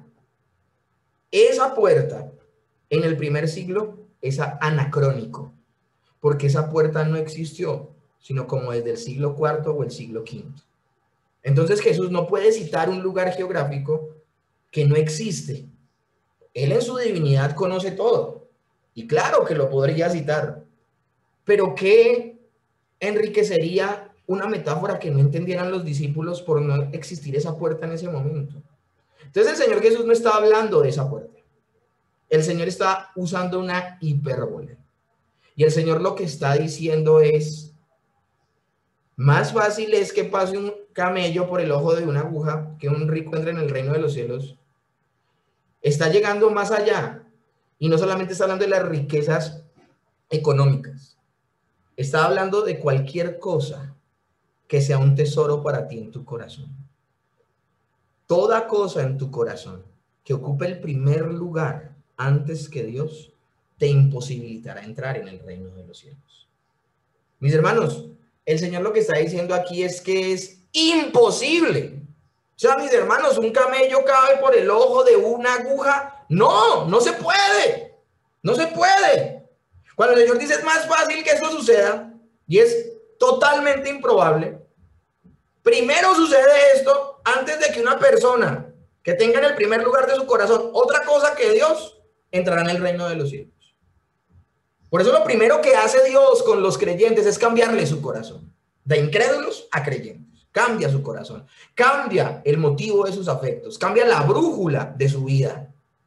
esa puerta en el primer siglo es anacrónico, porque esa puerta no existió, sino como desde el siglo cuarto o el siglo quinto. Entonces Jesús no puede citar un lugar geográfico que no existe. Él en su divinidad conoce todo, y claro que lo podría citar, pero ¿qué enriquecería una metáfora que no entendieran los discípulos por no existir esa puerta en ese momento? Entonces el Señor Jesús no está hablando de esa puerta. El Señor está usando una hipérbole. Y el Señor lo que está diciendo es: más fácil es que pase un camello por el ojo de una aguja que un rico entre en el reino de los cielos. Está llegando más allá. Y no solamente está hablando de las riquezas económicas. Está hablando de cualquier cosa que sea un tesoro para ti en tu corazón. Toda cosa en tu corazón que ocupe el primer lugar antes que Dios te imposibilitará entrar en el reino de los cielos. Mis hermanos, el Señor lo que está diciendo aquí es que es imposible. O sea, mis hermanos, ¿un camello cabe por el ojo de una aguja? No, no se puede. No se puede. Cuando el Señor dice es más fácil que esto suceda, y es totalmente improbable, primero sucede esto antes de que una persona que tenga en el primer lugar de su corazón otra cosa que Dios, entrará en el reino de los cielos. Por eso lo primero que hace Dios con los creyentes es cambiarle su corazón. De incrédulos a creyentes. Cambia su corazón. Cambia el motivo de sus afectos. Cambia la brújula de su vida.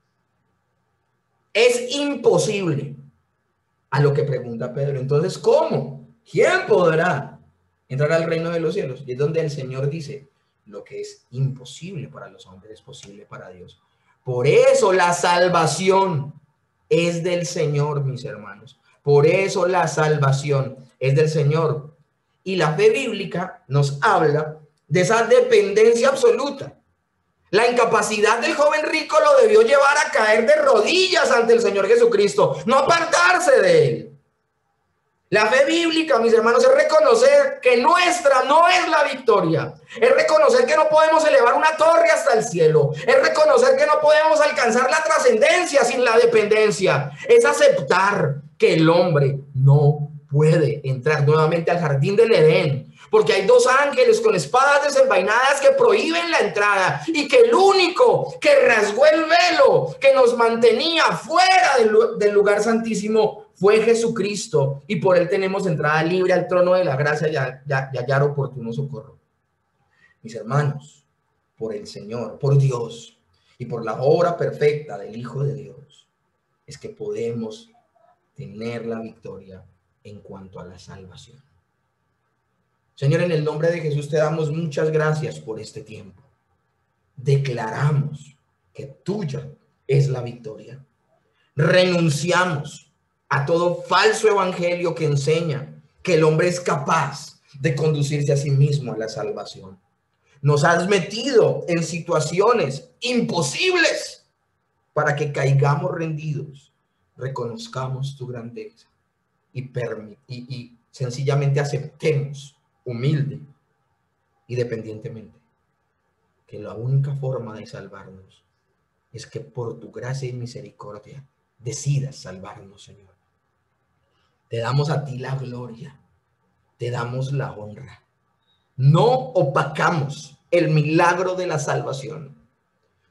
Es imposible. A lo que pregunta Pedro: entonces, ¿cómo? ¿Quién podrá entrar al reino de los cielos? Y es donde el Señor dice: lo que es imposible para los hombres es posible para Dios. Por eso la salvación es del Señor, mis hermanos. Por eso la salvación es del Señor. Y la fe bíblica nos habla de esa dependencia absoluta. La incapacidad del joven rico lo debió llevar a caer de rodillas ante el Señor Jesucristo, no apartarse de él. La fe bíblica, mis hermanos, es reconocer que nuestra no es la victoria. Es reconocer que no podemos elevar una torre hasta el cielo. Es reconocer que no podemos alcanzar la trascendencia sin la dependencia. Es aceptar que el hombre no puede entrar nuevamente al jardín del Edén, porque hay dos ángeles con espadas desenvainadas que prohíben la entrada, y que el único que rasgó el velo que nos mantenía fuera del, del lugar santísimo fue Jesucristo, y por él tenemos entrada libre al trono de la gracia y a, y a hallar oportuno socorro. Mis hermanos, por el Señor, por Dios y por la obra perfecta del Hijo de Dios, es que podemos tener la victoria en cuanto a la salvación. Señor, en el nombre de Jesús te damos muchas gracias por este tiempo. Declaramos que tuya es la victoria. Renunciamos a todo falso evangelio que enseña que el hombre es capaz de conducirse a sí mismo a la salvación. Nos has metido en situaciones imposibles para que caigamos rendidos, reconozcamos tu grandeza y, y, y sencillamente aceptemos humilde y dependientemente que la única forma de salvarnos es que por tu gracia y misericordia decidas salvarnos, Señor. Te damos a ti la gloria, te damos la honra. No opacamos el milagro de la salvación.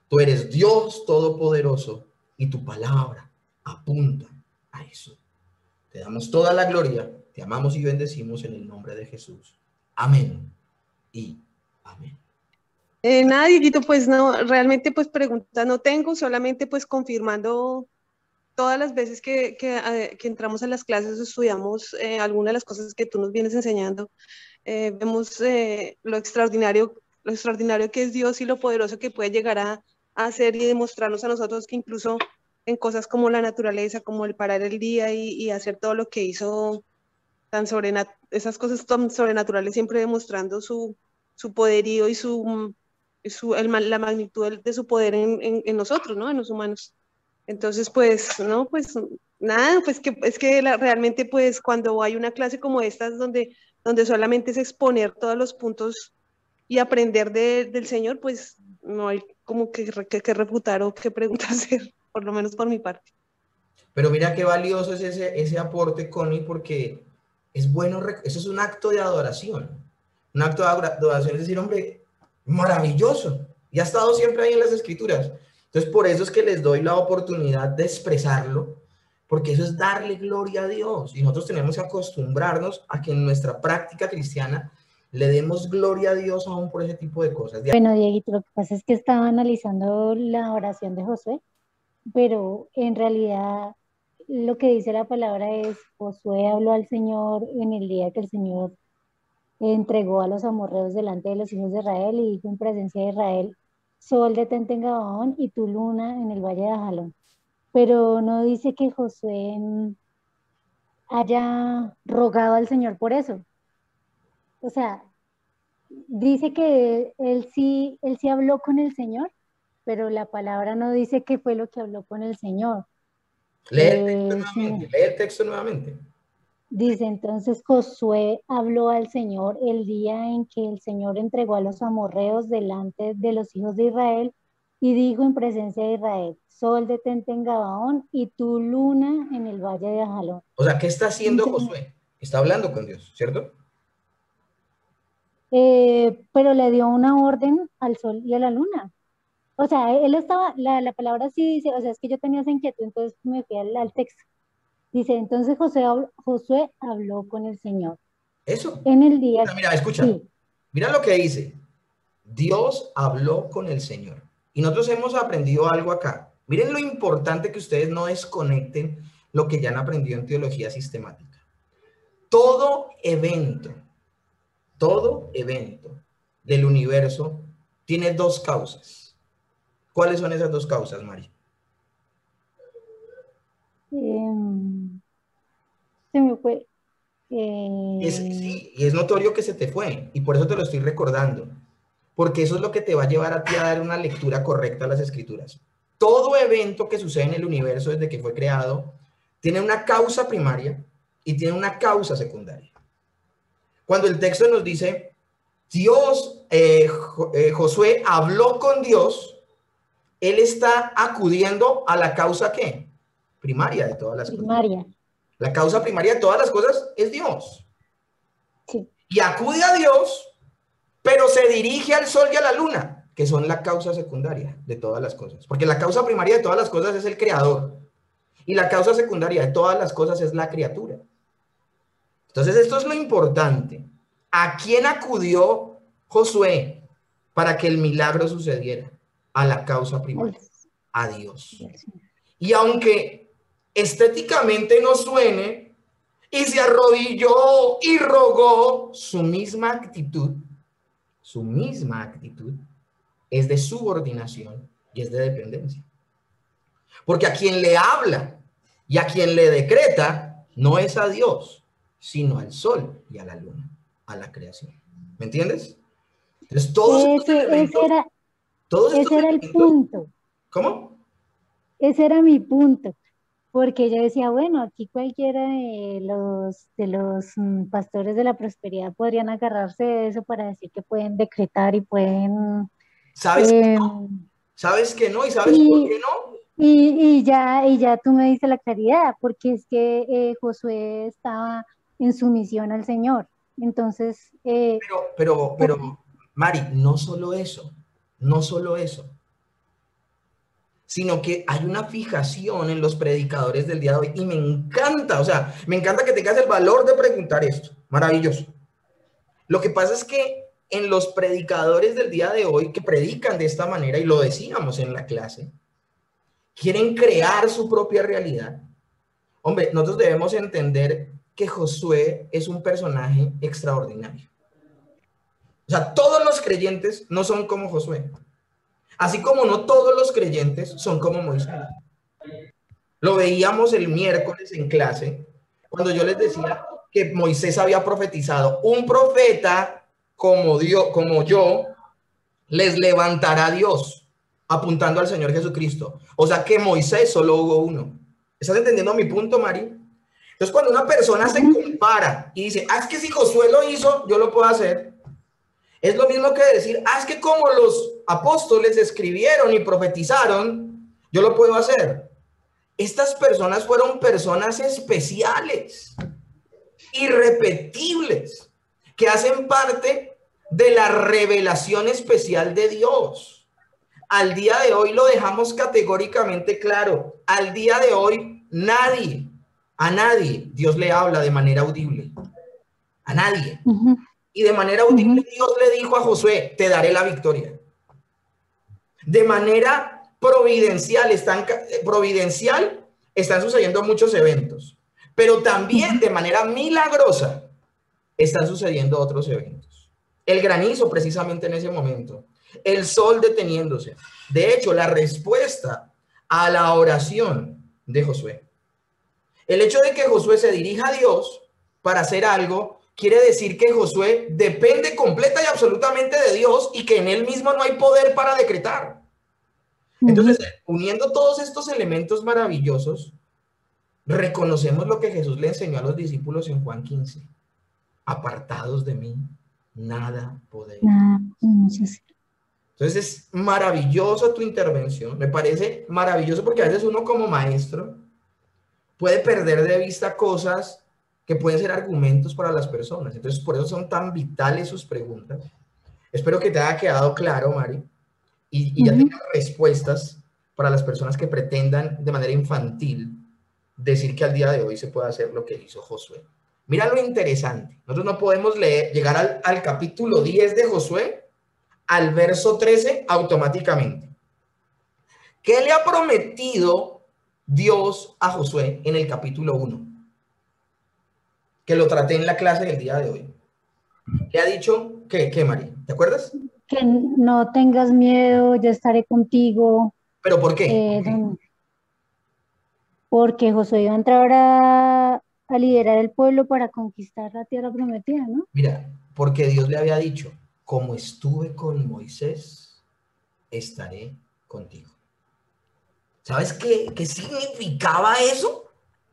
Tú eres Dios Todopoderoso y tu palabra apunta a eso. Te damos toda la gloria, te amamos y bendecimos en el nombre de Jesús. Amén y amén. Eh, nada, Dieguito, pues no, realmente pues preguntas no tengo, solamente pues confirmando todas las veces que, que, eh, que entramos a las clases, estudiamos eh, algunas de las cosas que tú nos vienes enseñando, eh, vemos eh, lo extraordinario, lo extraordinario que es Dios y lo poderoso que puede llegar a, a hacer y demostrarnos a nosotros que incluso en cosas como la naturaleza, como el parar el día y, y hacer todo lo que hizo tan sobrenat esas cosas tan sobrenaturales, siempre demostrando su, su poderío y su, su el, la magnitud de, de su poder en, en, en nosotros, ¿no? En los humanos. Entonces, pues, no, pues, nada, pues que es que la, realmente, pues, cuando hay una clase como estas, donde, donde solamente es exponer todos los puntos y aprender de, del Señor, pues, no hay como que, que, que refutar o que preguntar hacer, por lo menos por mi parte. Pero mira qué valioso es ese, ese aporte, Connie, porque es bueno, eso es un acto de adoración. Un acto de adoración es decir, hombre, maravilloso. Y ha estado siempre ahí en las Escrituras. Entonces, por eso es que les doy la oportunidad de expresarlo, porque eso es darle gloria a Dios. Y nosotros tenemos que acostumbrarnos a que en nuestra práctica cristiana le demos gloria a Dios aún por ese tipo de cosas. Bueno, Dieguito, lo que pasa es que estaba analizando la oración de Josué, pero en realidad lo que dice la palabra es: Josué habló al Señor en el día que el Señor entregó a los amorreos delante de los hijos de Israel, y dijo en presencia de Israel: sol detente en Gabaón y tu luna en el valle de Ajalón. Pero no dice que Josué haya rogado al Señor por eso. O sea, dice que él sí, él sí habló con el Señor, pero la palabra no dice qué fue lo que habló con el Señor. Lee el texto eh, nuevamente, sí. lee el texto nuevamente. Dice: entonces Josué habló al Señor el día en que el Señor entregó a los amorreos delante de los hijos de Israel, y dijo en presencia de Israel: sol detente en Gabaón y tu luna en el valle de Ajalón. O sea, ¿qué está haciendo Entonces, Josué? Está hablando con Dios, ¿cierto? Eh, pero le dio una orden al sol y a la luna. O sea, él estaba, la, la palabra sí dice, o sea, es que yo tenía esa inquietud, entonces me fui al, al texto. Dice: entonces Josué, Josué habló con el Señor. Eso. En el día... Mira, mira escucha. Sí. Mira lo que dice. Dios habló con el Señor. Y nosotros hemos aprendido algo acá. Miren lo importante que ustedes no desconecten lo que ya han aprendido en teología sistemática. Todo evento, todo evento del universo tiene dos causas. ¿Cuáles son esas dos causas, Mari? Um, se me fue. Eh... Es, sí, y es notorio que se te fue, y por eso te lo estoy recordando, porque eso es lo que te va a llevar a ti a dar una lectura correcta a las Escrituras. Todo evento que sucede en el universo desde que fue creado tiene una causa primaria y tiene una causa secundaria. Cuando el texto nos dice, Dios, eh, eh, Josué habló con Dios, él está acudiendo a la causa, ¿qué? Primaria de todas las primaria. cosas. La causa primaria de todas las cosas es Dios. Sí. Y acude a Dios, pero se dirige al sol y a la luna, que son la causa secundaria de todas las cosas. Porque la causa primaria de todas las cosas es el creador. Y la causa secundaria de todas las cosas es la criatura. Entonces, esto es lo importante. ¿A quién acudió Josué para que el milagro sucediera? A la causa primaria, a Dios. Y aunque estéticamente no suene, y se arrodilló y rogó, su misma actitud, su misma actitud es de subordinación y es de dependencia. Porque a quien le habla y a quien le decreta no es a Dios, sino al sol y a la luna, a la creación. ¿Me entiendes? Entonces, todos ese, estos elementos, ese era, todos estos ese era elementos, el punto. ¿Cómo? Ese era mi punto. Porque yo decía, bueno, aquí cualquiera de los, de los mm, pastores de la prosperidad podrían agarrarse de eso para decir que pueden decretar y pueden... ¿Sabes eh, que no? ¿Sabes que no? ¿Y sabes y, por qué no? Y, y, ya, y ya tú me dices la claridad, porque es que eh, Josué estaba en sumisión al Señor. Entonces... Eh, pero, pero, pero, Mari, no solo eso, no solo eso. sino que hay una fijación en los predicadores del día de hoy. Y me encanta, o sea, me encanta que tengas el valor de preguntar esto. Maravilloso. Lo que pasa es que en los predicadores del día de hoy que predican de esta manera, y lo decíamos en la clase, quieren crear su propia realidad. Hombre, nosotros debemos entender que Josué es un personaje extraordinario. O sea, todos los creyentes no son como Josué. Así como no todos los creyentes son como Moisés. Lo veíamos el miércoles en clase, cuando yo les decía que Moisés había profetizado. Un profeta como Dios, como yo, les levantará Dios, apuntando al Señor Jesucristo. O sea que Moisés solo hubo uno. ¿Estás entendiendo mi punto, Mari? Entonces, cuando una persona se compara y dice, ah, es que si Josué lo hizo, yo lo puedo hacer. Es lo mismo que decir, ah, es que como los apóstoles escribieron y profetizaron, yo lo puedo hacer. Estas personas fueron personas especiales, irrepetibles, que hacen parte de la revelación especial de Dios. Al día de hoy lo dejamos categóricamente claro. Al día de hoy, nadie, a nadie, Dios le habla de manera audible. A nadie. Uh-huh. Y de manera audible, uh-huh. Dios le dijo a Josué, te daré la victoria. De manera providencial están, providencial están sucediendo muchos eventos, pero también de manera milagrosa están sucediendo otros eventos. El granizo precisamente en ese momento, el sol deteniéndose. De hecho, la respuesta a la oración de Josué. El hecho de que Josué se dirija a Dios para hacer algo quiere decir que Josué depende completa y absolutamente de Dios y que en él mismo no hay poder para decretar. Entonces, uniendo todos estos elementos maravillosos, reconocemos lo que Jesús le enseñó a los discípulos en Juan quince. Apartados de mí, nada podéis. Entonces, es maravilloso tu intervención. Me parece maravilloso porque a veces uno como maestro puede perder de vista cosas que pueden ser argumentos para las personas. Entonces, por eso son tan vitales sus preguntas. Espero que te haya quedado claro, Mari, y, y ya tengas respuestas para las personas que pretendan de manera infantil decir que al día de hoy se puede hacer lo que hizo Josué. Mira lo interesante. Nosotros no podemos leer, llegar al, al capítulo diez de Josué, al verso trece, automáticamente. ¿Qué le ha prometido Dios a Josué en el capítulo uno? Que lo traté en la clase del día de hoy. Le ha dicho, ¿qué, qué, María? ¿Te acuerdas? Que no tengas miedo, yo estaré contigo. ¿Pero por qué? Eh, ¿Por qué? Porque Josué iba a entrar a, a liderar el pueblo para conquistar la tierra prometida, ¿no? Mira, porque Dios le había dicho, como estuve con Moisés, estaré contigo. ¿Sabes qué, qué significaba eso?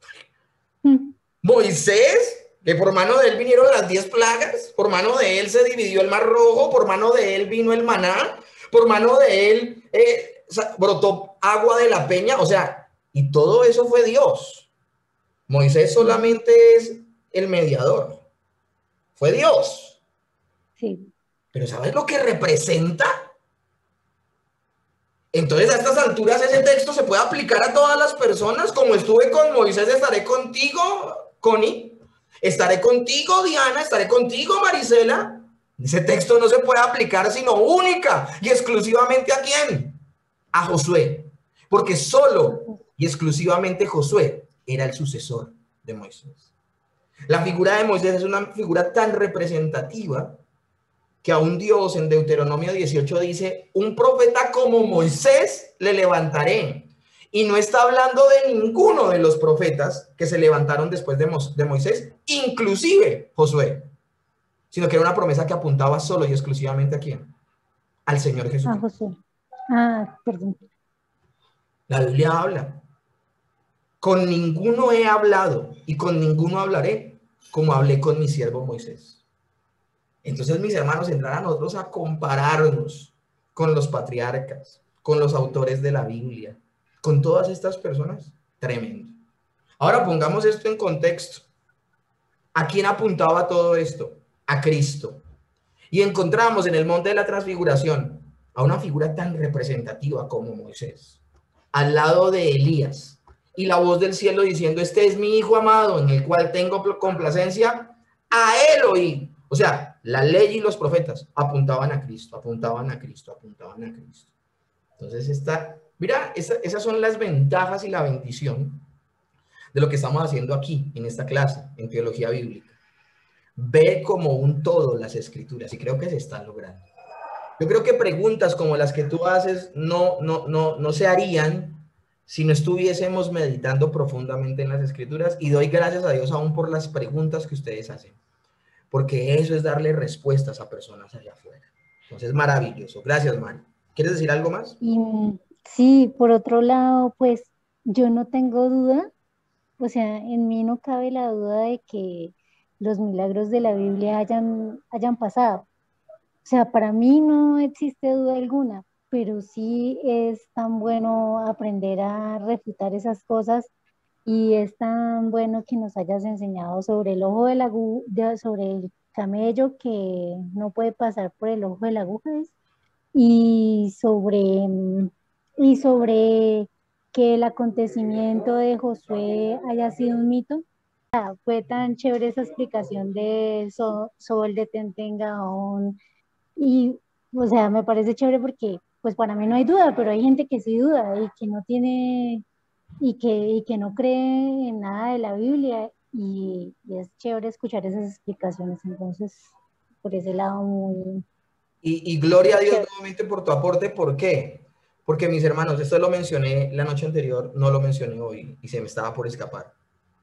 Mm. Moisés, que por mano de él vinieron las diez plagas, por mano de él se dividió el mar rojo, por mano de él vino el maná, por mano de él eh, brotó agua de la peña, o sea, y todo eso fue Dios. Moisés solamente es el mediador. Fue Dios. Sí. Pero ¿sabes lo que representa? Entonces a estas alturas ese texto se puede aplicar a todas las personas. Como estuve con Moisés, estaré contigo, Connie. Estaré contigo, Diana. Estaré contigo, Marisela. Ese texto no se puede aplicar sino única y exclusivamente ¿a quién? A Josué. Porque solo y exclusivamente Josué era el sucesor de Moisés. La figura de Moisés es una figura tan representativa que aún Dios en Deuteronomio dieciocho dice, un profeta como Moisés le levantaré. Y no está hablando de ninguno de los profetas que se levantaron después de, Mo de Moisés, inclusive Josué, sino que era una promesa que apuntaba solo y exclusivamente ¿a quién? Al Señor Jesús. Ah, Josué. Ah, perdón. La Biblia habla. Con ninguno he hablado y con ninguno hablaré como hablé con mi siervo Moisés. Entonces, mis hermanos, entrar a nosotros a compararnos con los patriarcas, con los autores de la Biblia, con todas estas personas, tremendo. Ahora pongamos esto en contexto. ¿A quién apuntaba todo esto? A Cristo. Y encontramos en el monte de la transfiguración a una figura tan representativa como Moisés. al lado de Elías, y la voz del cielo diciendo, este es mi hijo amado, en el cual tengo complacencia, a él oí. O sea, la ley y los profetas apuntaban a Cristo, apuntaban a Cristo, apuntaban a Cristo. Entonces, esta, mira, esa, esas son las ventajas y la bendición de lo que estamos haciendo aquí, en esta clase, en teología bíblica. Ve como un todo las escrituras, y creo que se está logrando. Yo creo que preguntas como las que tú haces no, no, no, no se harían si no estuviésemos meditando profundamente en las escrituras, y doy gracias a Dios aún por las preguntas que ustedes hacen, porque eso es darle respuestas a personas allá afuera. Entonces, maravilloso. Gracias, Mari. ¿Quieres decir algo más? Y sí, por otro lado, pues yo no tengo duda, o sea, en mí no cabe la duda de que los milagros de la Biblia hayan, hayan pasado. O sea, para mí no existe duda alguna, pero sí es tan bueno aprender a refutar esas cosas, y es tan bueno que nos hayas enseñado sobre el ojo de la aguja, sobre el camello que no puede pasar por el ojo de la aguja, ¿es? y sobre, y sobre que el acontecimiento de Josué haya sido un mito. Fue tan chévere esa explicación de Sol, Sol detente en Gaón. Y, o sea, me parece chévere porque, pues para mí no hay duda, pero hay gente que sí duda y que no tiene, y que, y que no cree en nada de la Biblia, y, y es chévere escuchar esas explicaciones. Entonces, por ese lado, muy... Y, y gloria a Dios chévere. nuevamente por tu aporte. ¿Por qué? Porque, mis hermanos, esto lo mencioné la noche anterior, no lo mencioné hoy y se me estaba por escapar.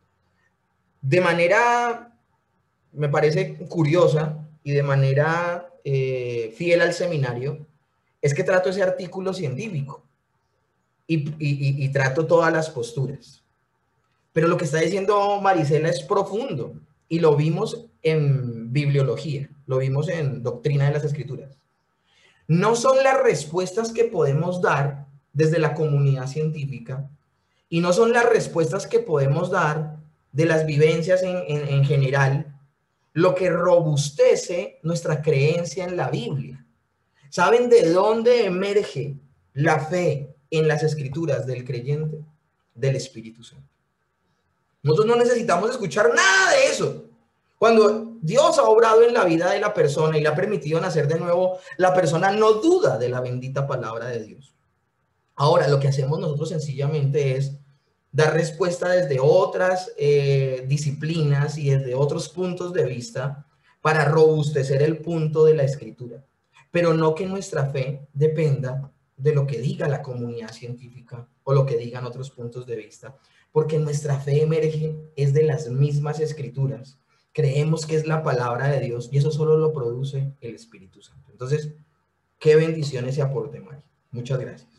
De manera, me parece curiosa y de manera eh, fiel al seminario, es que trato ese artículo científico y, y, y trato todas las posturas. Pero lo que está diciendo Marisela es profundo y lo vimos en bibliología, lo vimos en doctrina de las escrituras. No son las respuestas que podemos dar desde la comunidad científica y no son las respuestas que podemos dar de las vivencias en, en, en general lo que robustece nuestra creencia en la Biblia. ¿Saben de dónde emerge la fe en las escrituras del creyente? Del Espíritu Santo. Nosotros no necesitamos escuchar nada de eso. Cuando Dios ha obrado en la vida de la persona y le ha permitido nacer de nuevo, la persona no duda de la bendita palabra de Dios. Ahora, lo que hacemos nosotros sencillamente es dar respuesta desde otras eh, disciplinas y desde otros puntos de vista para robustecer el punto de la escritura. Pero no que nuestra fe dependa de lo que diga la comunidad científica o lo que digan otros puntos de vista, porque nuestra fe emerge es de las mismas escrituras. Creemos que es la palabra de Dios y eso solo lo produce el Espíritu Santo. Entonces, qué bendición ese aporte, Mari. Muchas gracias.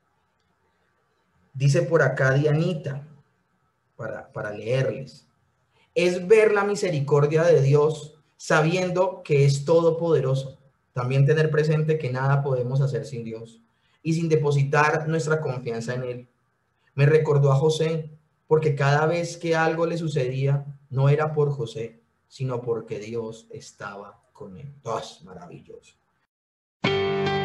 Dice por acá Dianita, para, para leerles. Es ver la misericordia de Dios sabiendo que es todopoderoso. También tener presente que nada podemos hacer sin Dios y sin depositar nuestra confianza en Él. Me recordó a José, porque cada vez que algo le sucedía, no era por José, sino porque Dios estaba con él. ¡Oh, maravilloso!